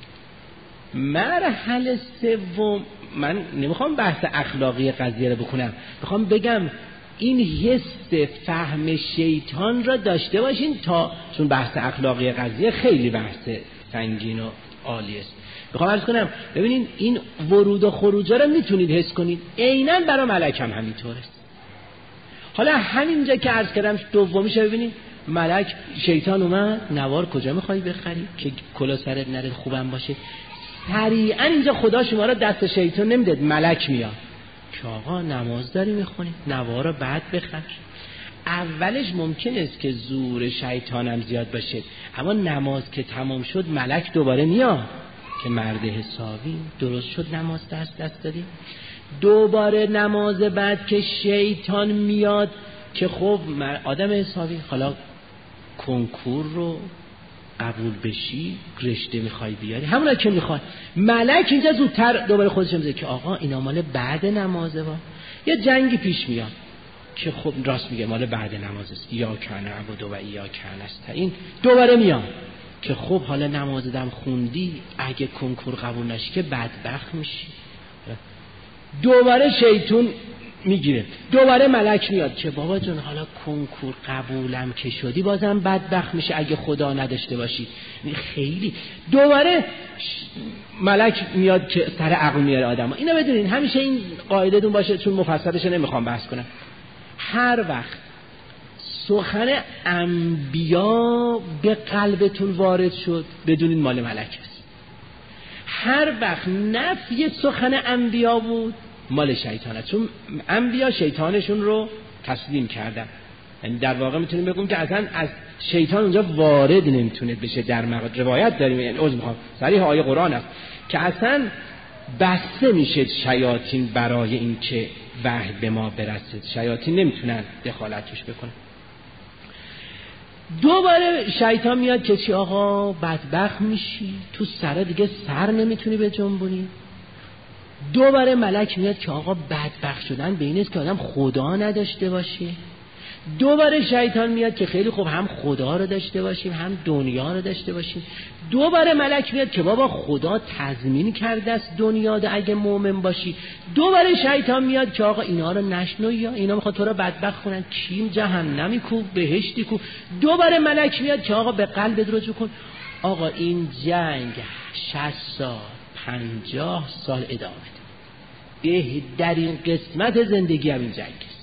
S1: مرحله سوم، من نمیخوام بحث اخلاقی قضیه رو بکنم، میخوام بگم این حس فهم شیطان را داشته باشین تا، چون بحث اخلاقی قضیه خیلی بحث سنگین و عالی است. میخوام عرض کنم ببینین این ورود و خروجا رو میتونید حس کنید، عیناً برای ملک هم همینطوره. حالا همینجا که عرض کردم دومیش رو ببینید، ملک شیطان اومد، نوار کجا میخوای بخری که کلا سرت نره خوبم باشه؟ سریعا اینجا خدا شما رو دست شیطان نمیداد، ملک میاد که آقا نماز داری میخونی، نوار رو بعد بخر. اولش ممکن است که زور شیطانم زیاد باشه، اما نماز که تمام شد ملک دوباره میاد که مرد حسابی درست شد، نماز دست دادی. دوباره نماز بعد که شیطان میاد که خب آدم حسابی حالا کنکور رو قبول بشی، رشته میخوای بیاری، همون که میخواد. ملک اینجا زودتر دوباره خودش میگه که آقا اینا مال بعد نمازه با یه جنگی پیش میاد که خب راست میگه مال بعد نماز است، یا کان عبد و یا کان است. این دوباره میاد که خب حالا نماز دم خوندی، اگه کنکور قبول نشی که بدبخت میشی. دوباره شیطون میگیره، دوباره ملک میاد که بابا جون حالا کنکور قبولم که شدی بازم بدبخت میشه اگه خدا نداشته باشی. خیلی دوباره ملک میاد که سر عقل میاره آدم. اینا بدونین همیشه این قاعده دون باشه، چون مفصلش نمیخوام بحث کنم. هر وقت سخن انبیا به قلبتون وارد شد بدونین مال ملک است. هر وقت نفی سخن انبیا بود مال شیطانه، چون انبیا شیطانشون رو تسلیم کردن. یعنی در واقع میتونیم بگیم که اصلا از شیطان اونجا وارد نمیتونه بشه. در روایت داریم، یعنی عذر میخوام، صریح آیه قرآن است که اصلا بسته میشه شیاطین برای این که وحی به ما برسه. شیاطین نمیتونن دخالتش بکنن. دوباره شیطان میاد که چی آقا بدبخت میشی، تو سر دیگه سر نمیتونی به جنبونی. دوباره ملک میاد که آقا بدبخت شدن به این است که آدم خدا نداشته باشه. دوباره شیطان میاد که خیلی خوب هم خدا رو داشته باشیم هم دنیا رو داشته باشیم. دوباره ملک میاد که بابا خدا تضمین کرده است دنیا ده اگه مؤمن باشی. دوباره شیطان میاد که آقا اینا رو نشنو، یا اینا میخواد تو رو بدبخت کنن، کیم جهنمی کو بهشتی کو. دوباره ملک میاد که آقا به قلبت رجوع کن. آقا این جنگ 60 سال 50 سال ادامه ده. بهترین قسمت زندگی هم این جنگ است.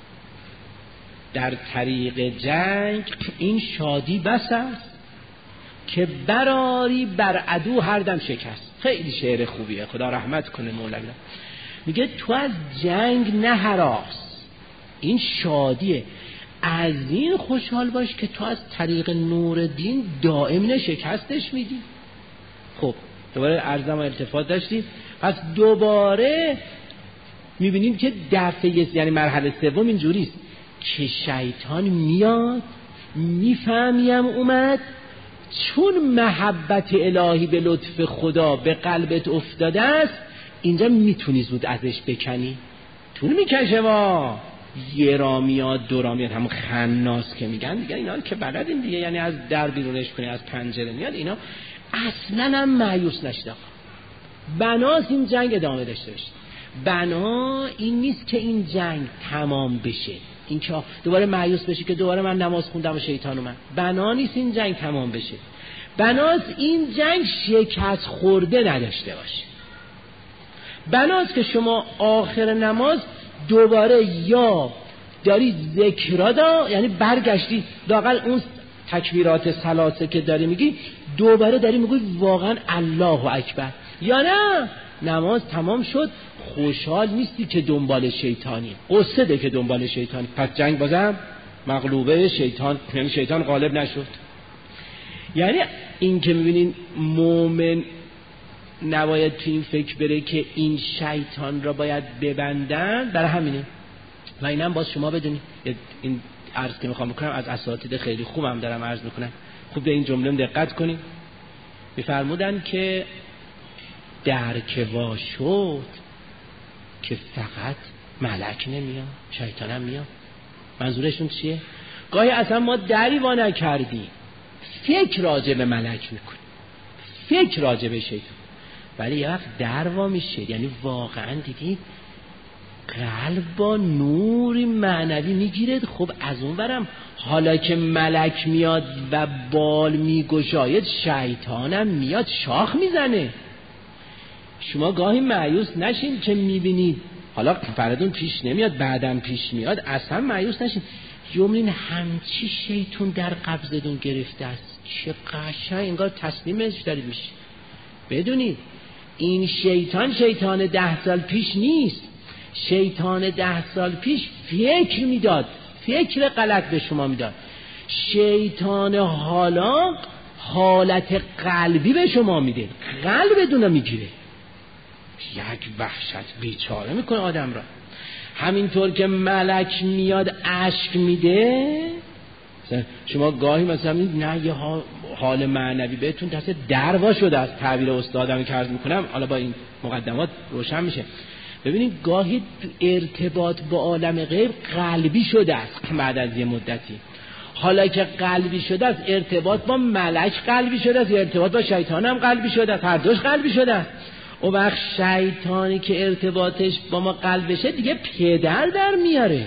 S1: در طریق جنگ این شادی بس است که براری بر عدو هر دم شکست. خیلی شعر خوبیه، خدا رحمت کنه مولانا. میگه تو از جنگ نه هراس، این شادیه. از این خوشحال باش که تو از طریق نور دین دائم شکستش میدی. خب دوباره عرضم و التفات داشتیم. پس دوباره میبینیم که دفعه یعنی مرحله سوم اینجوریست که شیطان میاد میفهمیم اومد، چون محبت الهی به لطف خدا به قلبت افتاده است اینجا میتونی زود ازش بکنی. طول میکشه وا، یه را میاد دو را میاد، همون خناس که میگن دیگه اینا که بلدین دیگه، یعنی از در بیرونش کنی از پنجره میاد، اینا اصلا هم مایوس نشید. بناس این جنگ ادامه داشته باشه. بنا این نیست که این جنگ تمام بشه، این که دوباره مایوس بشی که دوباره من نماز خوندم و شیطان اومد. بنا نیست این جنگ تمام بشه. بناست این جنگ شکست خورده نداشته باشه. بناست که شما آخر نماز دوباره یا داری ذکر یعنی برگشتی لااقل اون تکبیرات ثلاثه که داری میگی دوباره داری میگی واقعا الله اکبر، یا نه نماز تمام شد خوشحال نیستی که دنبال شیطانی، قصه ده که دنبال شیطانی. پس جنگ بازم مغلوبه شیطان، یعنی شیطان غالب نشد. یعنی این که میبینین مومن نباید تو این فکر بره که این شیطان را باید ببندن، برای همینه. و اینم باز شما بدونید، این عرض که میخوام بکنم از اساتید خیلی خوبم دارم عرض میکنم، خوب به این جمله دقت کنید. میفرمودن که درک وا شد که فقط ملک نمیاد، شیطان هم میاد. منظورشون چیه؟ گاهی اصلا ما دری وا نکردیم فکر راجع به ملک میکنیم، فکر راجع به شیطان، ولی یه وقت در وا میشه، یعنی واقعا دیدید قلب با نوری معنوی میگیرد. خب از اون برم حالا که ملک میاد و بال میگشاید شیطانم میاد شاخ میزنه. شما گاهی مایوس نشین که میبینید حالا فردون پیش نمیاد بعدم پیش میاد، اصلا مایوس نشین. یومین همچی شیطون در قبضتون گرفته است، چه قشنگ انگار تسلیمش دارید میشه. بدونید این شیطان 10 سال پیش نیست. شیطان 10 سال پیش فکر میداد، فکر غلط به شما میداد. شیطان حالا حالت قلبی به شما میده، قلبتون رو میگیره، یک وحشت بیچاره میکنه آدم را. همینطور که ملک میاد اشک میده، شما گاهی مثلا نه یه حال معنوی بهتون دست دروا شده از تعبیر استادم که عرض میکنم، حالا با این مقدمات روشن میشه. ببینید گاهی ارتباط با عالم غیب قلبی شده است بعد از یه مدتی. حالا که قلبی شده است ارتباط با ملک قلبی شده است، ارتباط با شیطان هم قلبی شده است، هر دوش قلبی شده است. اون وقت شیطانی که ارتباطش با ما قلب بشه دیگه پدر در میاره.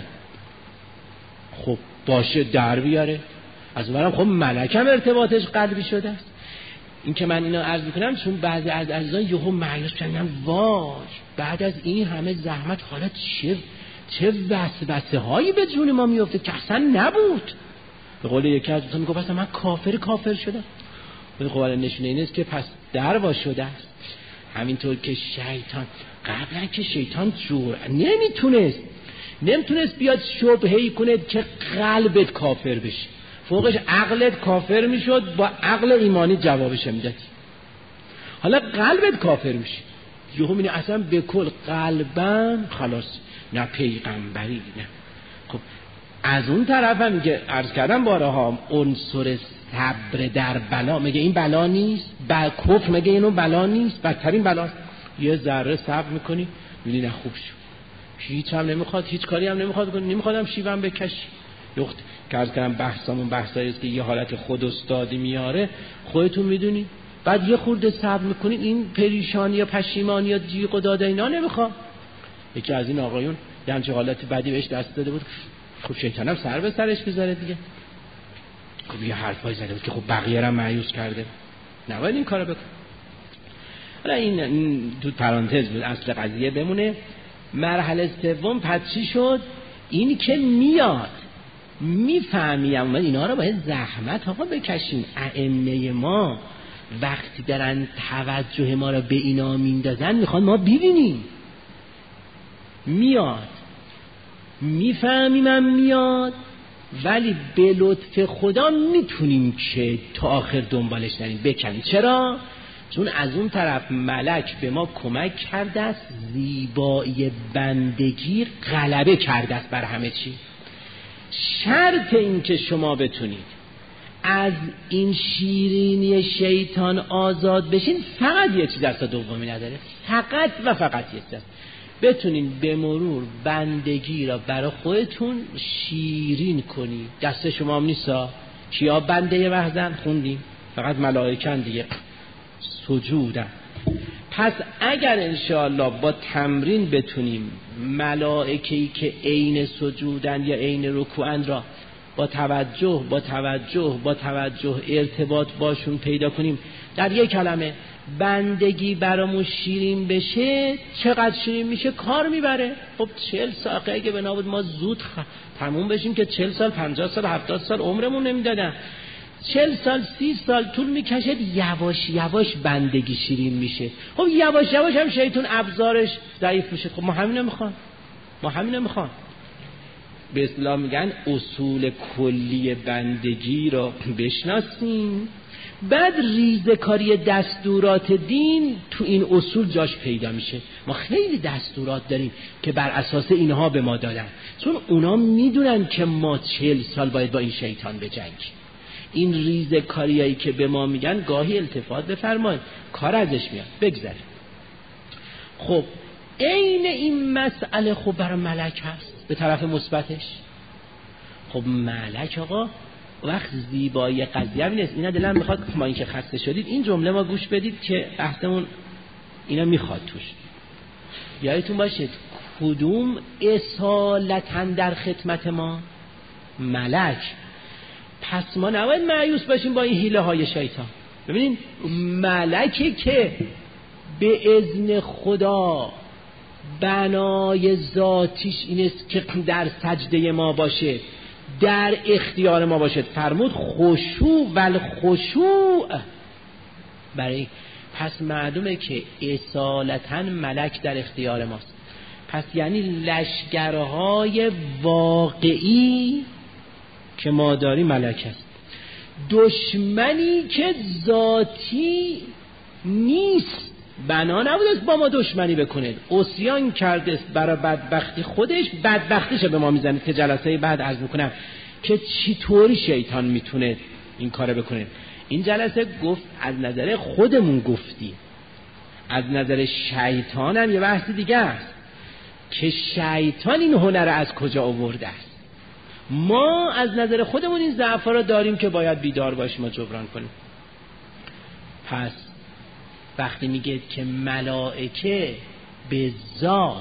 S1: خب باشه در بیاره. از اونورم خب ملک هم ارتباطش قلبی شده است. این که من اینا عرض میکنم چون بعضی از عزیزان یهو مایوس شدن، واج بعد از این همه زحمت حالا چه وسوسه هایی به جون ما میفته که اصلا نبود. به قول یکی از دوستان میگه اصلا من کافر شدم. به قول نشونه این است که پس دروا شده است. همینطور که شیطان قبلا که شیطان جور نمیتونست نمیتونست بیاد شبهه‌ای کنه که قلبت کافر بشه، فوقش عقلت کافر میشد، با عقل ایمانی جوابش میدادی. حالا قلبت کافر میشه، یهو میبینی اصلا به کل قلبم خلاص، نه پیغمبری نه. خب از اون طرف هم که عرض کردم بارها، عنصر صبر در بلا، میگه این بلا نیست، کفر میگه اینو بلا نیست، بدترین بلاست. یه ذره صبر میکنی میبینی نه خوب شد، هیچ هم نمیخواد، هیچ کاری هم نمیخواد کنی، نمیخوادم شیوام بکشی. یخت که عرض کردم بحثمون بحثاییست که یه حالت خود استادی میاره، خودتون میدونی. بعد یه خورده صبر میکنید، این پریشانی یا پشیمانی یا جیغ و داد اینا نمیخواد. یکی از این آقایون یه همچه حالت بدی بهش دست داده بود، خب شیطانم سر به سرش بذاره دیگه. خب یه حرفای زده بود که خب بقیه را مایوس کرده، نباید این کارو بکن. حالا این تو پرانتز بود، اصل قضیه بمونه. مرحله سوم پس چی شد؟ این که میاد میفهمیم اینا رو باید زحمت آقا بکشیم. ائمه ما وقتی دارن توجه ما رو به اینا میندازن میخوان ما ببینیم. میاد میفهمیم میاد، ولی به لطف خدا میتونیم که تا آخر دنبالش نریم بکنیم. چرا؟ چون از اون طرف ملک به ما کمک کرده است، زیبایی بندگی غلبه کرده است بر همه چی. شرط این که شما بتونید از این شیرینی شیطان آزاد بشین فقط یه چیز است، دومی نداره، فقط و فقط یه چیز است، بتونین به مرور بندگی را برای خودتون شیرین کنی. دست شما هم نیستا، کیا بنده وحدن خوندیم؟ فقط ملائکن دیگه، سجودن. پس اگر انشاءالله با تمرین بتونیم ملائکه‌ای که عین سجودن یا عین رکوعن را با توجه ارتباط باشون پیدا کنیم، در یک کلمه بندگی برامون شیرین بشه، چقدر شیرین میشه کار میبره. خب 40 سال اگه بنا بود ما زود تموم بشیم که 40 سال 50 سال 70 سال عمرمون نمیدادن. 40 سال 30 سال طول میکشه، یواش یواش بندگی شیرین میشه. خب یواش یواش هم شیطان ابزارش ضعیف میشه. خب ما همینو میخوان. به اصطلاح میگن اصول کلی بندگی رو بشناسیم، بعد ریزکاری دستورات دین تو این اصول جاش پیدا میشه. ما خیلی دستورات داریم که بر اساس اینها به ما دادن، چون اونا میدونن که ما 40 سال باید با این شیطان بجنگیم. این ریزکاریایی که به ما میگن گاهی التفات بفرمایید، کار ازش میاد، بگذاریم. خب عین این مسئله خب برای ملک هست به طرف مثبتش. خب ملک آقا وقت زیبایی قضیه نیست. اینا دلم میخواد ما این که خسته شدید این جمله ما گوش بدید که بحثمون اینا میخواد توش. یادتون باشه کدوم اصالتاً در خدمت ما؟ ملک. پس ما نباید مایوس باشیم با این حیله های شیطان. ببینین ملکی که به اذن خدا بنای ذاتیش این است که در سجده ما باشه، در اختیار ما باشه. فرمود خشوع والخشوع برای، پس معلومه که اصالتاً ملک در اختیار ماست. پس یعنی لشکرهای واقعی که ما داریم ملک است. دشمنی که ذاتی نیست، بنا نبوده با ما دشمنی بکنه، عصیان کرده برای بدبختی خودش، بدبختیش به ما میزنه که جلسه بعد عرض میکنم که چطوری شیطان میتونه این کار بکنه. این جلسه گفت از نظر خودمون گفتی، از نظر شیطان هم یه بحث دیگه است که شیطان این هنر از کجا آورده است. ما از نظر خودمون این ضعف‌ها را داریم که باید بیدار باشیم و جبران کنیم. پس وقتی میگه که ملائکه به ذات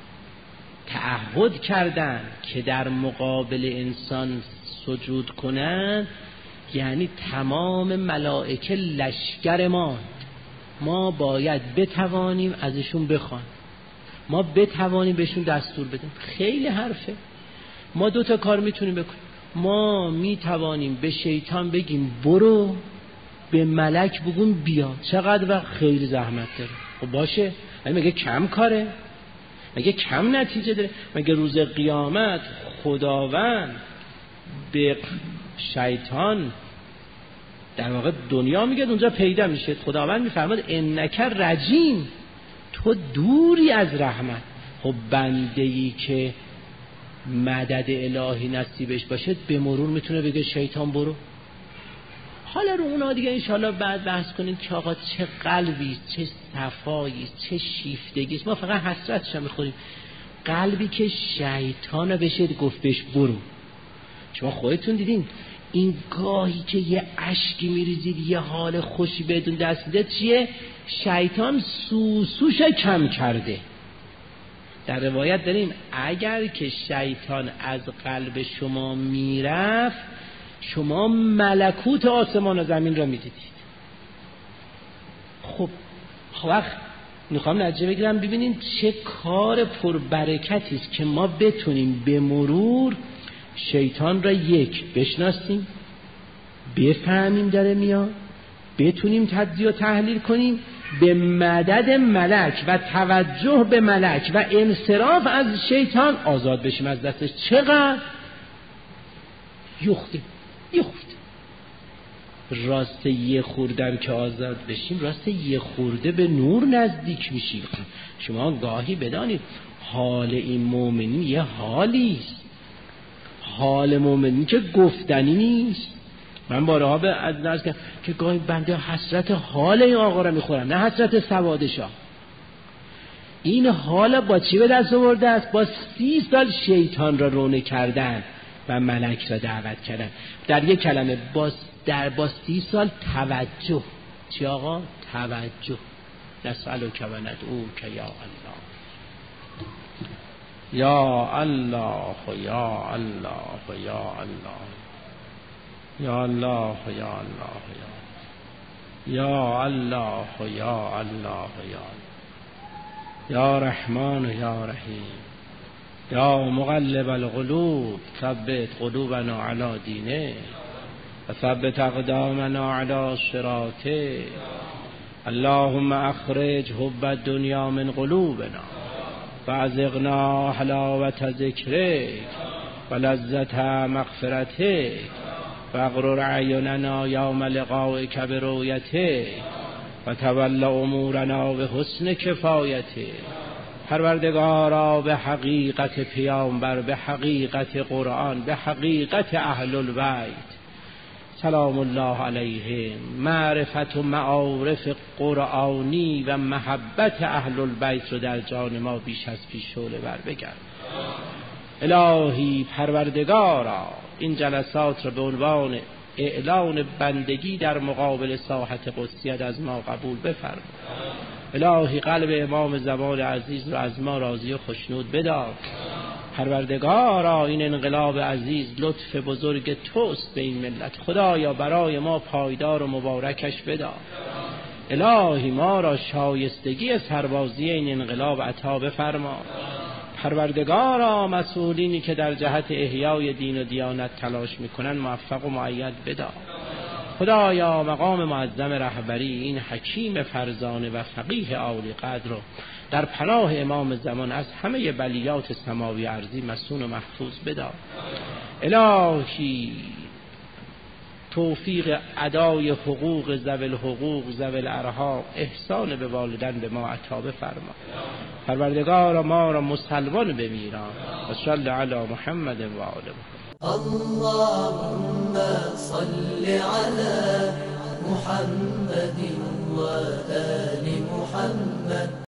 S1: تعهد کردن که در مقابل انسان سجود کنند، یعنی تمام ملائکه لشکر ما باید بتوانیم ازشون بخوایم، ما بتوانیم بهشون دستور بدیم. خیلی حرفه. ما 2 تا کار میتونیم بکنیم. ما میتوانیم به شیطان بگیم برو، به ملک بگیم بیا. چقدر وقت خیلی زحمت داره. خب باشه، ولی میگه کم کاره. مگه کم نتیجه داره؟ مگه روز قیامت خداوند به شیطان در واقع دنیا میگه اونجا پیدا میشه، خداوند میفرماد انک رجیم، تو دوری از رحمت. خب بنده‌ای که مدد الهی نصیبش باشه به مرور میتونه بگه شیطان برو. حالا رو اونا دیگه انشالله بعد بحث کنیم که آقا چه قلبی است، چه صفایی است، چه شیفتگی است. ما فقط حسرتش هم میخوریم، قلبی که شیطان بشه گفت بهش برو. شما خودتون دیدین این گاهی که یه اشکی میریزید یه حال خوشی بدون دست میده چیه؟ شیطان سوسوش کم کرده. در روایت داریم اگر که شیطان از قلب شما میرفت شما ملکوت آسمان و زمین را میدیدید. خب وقت میخوام نتیجه بگیرم ببینیم چه کار پربرکتی است که ما بتونیم به مرور شیطان را یک بشناسیم، بفهمیم داره میاد، بتونیم تجزیه و تحلیل کنیم، به مدد ملک و توجه به ملک و انصراف از شیطان آزاد بشیم از دستش. چقدر یخته راست یه خوردم که آزاد بشیم، راست یه خورده به نور نزدیک میشیم. شما گاهی بدانید حال این مومنین یه حالیست، حال مومنین که گفتنی نیست. من بارها به عرض کردم که گاهی بنده حسرت حال این آقا را میخورم، نه حسرت سوادشا. این حال با چی به دست آورده است؟ با 30 سال شیطان را رونه کردن و ملک را دعوت کردن. در یک کلمه با 30 سال توجه. چی آقا؟ توجه. نسألک و ندعوک یا الله، یا الله یا الله یا الله یا الله یا الله یا الله یا الله یا رحمان یا رحیم یا مقلب القلوب ثبت قلوبنا علی دینه و ثبت اقدامنا علی صراطه. اللهم اخرج حب الدنیا من قلوبنا فازغنا حلاوت ذکرک و لذت مغفرتک واغرر اعیننا یوم لقائک برؤیتک و تول امورنا به حسن کفایتک. پروردگارا به حقیقت پیامبر، به حقیقت قرآن، به حقیقت اهل البیت سلام الله علیهم، معرفت و معارف قرآنی و محبت اهل البیت رو در جان ما بیش از پیش شعله ور بگرد. الهی پروردگارا این جلسات رو به عنوان اعلان بندگی در مقابل ساحت قدسیت از ما قبول بفرما. الهی قلب امام زمان عزیز رو از ما راضی و خشنود بدار. پروردگارا این انقلاب عزیز لطف بزرگ توست به این ملت، خدایا برای ما پایدار و مبارکش بدار. الهی ما را شایستگی سربازی این انقلاب عطا بفرما. پروردگارا مسئولینی که در جهت احیای دین و دیانت تلاش میکنن موفق و مؤید بدار. خدایا مقام معظم رهبری این حکیم فرزانه و فقیه عالی قدر رو در پناه امام زمان از همه بلیات سماوی ارضی مسون و محفوظ بدار. الهی توفیق ادای حقوق ذوی الحقوق ذوی الارحام، احسان به والدین به ما عطا بفرما. پروردگار ما را مسلمان بمیران. و صلی علی محمد و آل محمد.
S2: اللهم صل على محمد و آل محمد.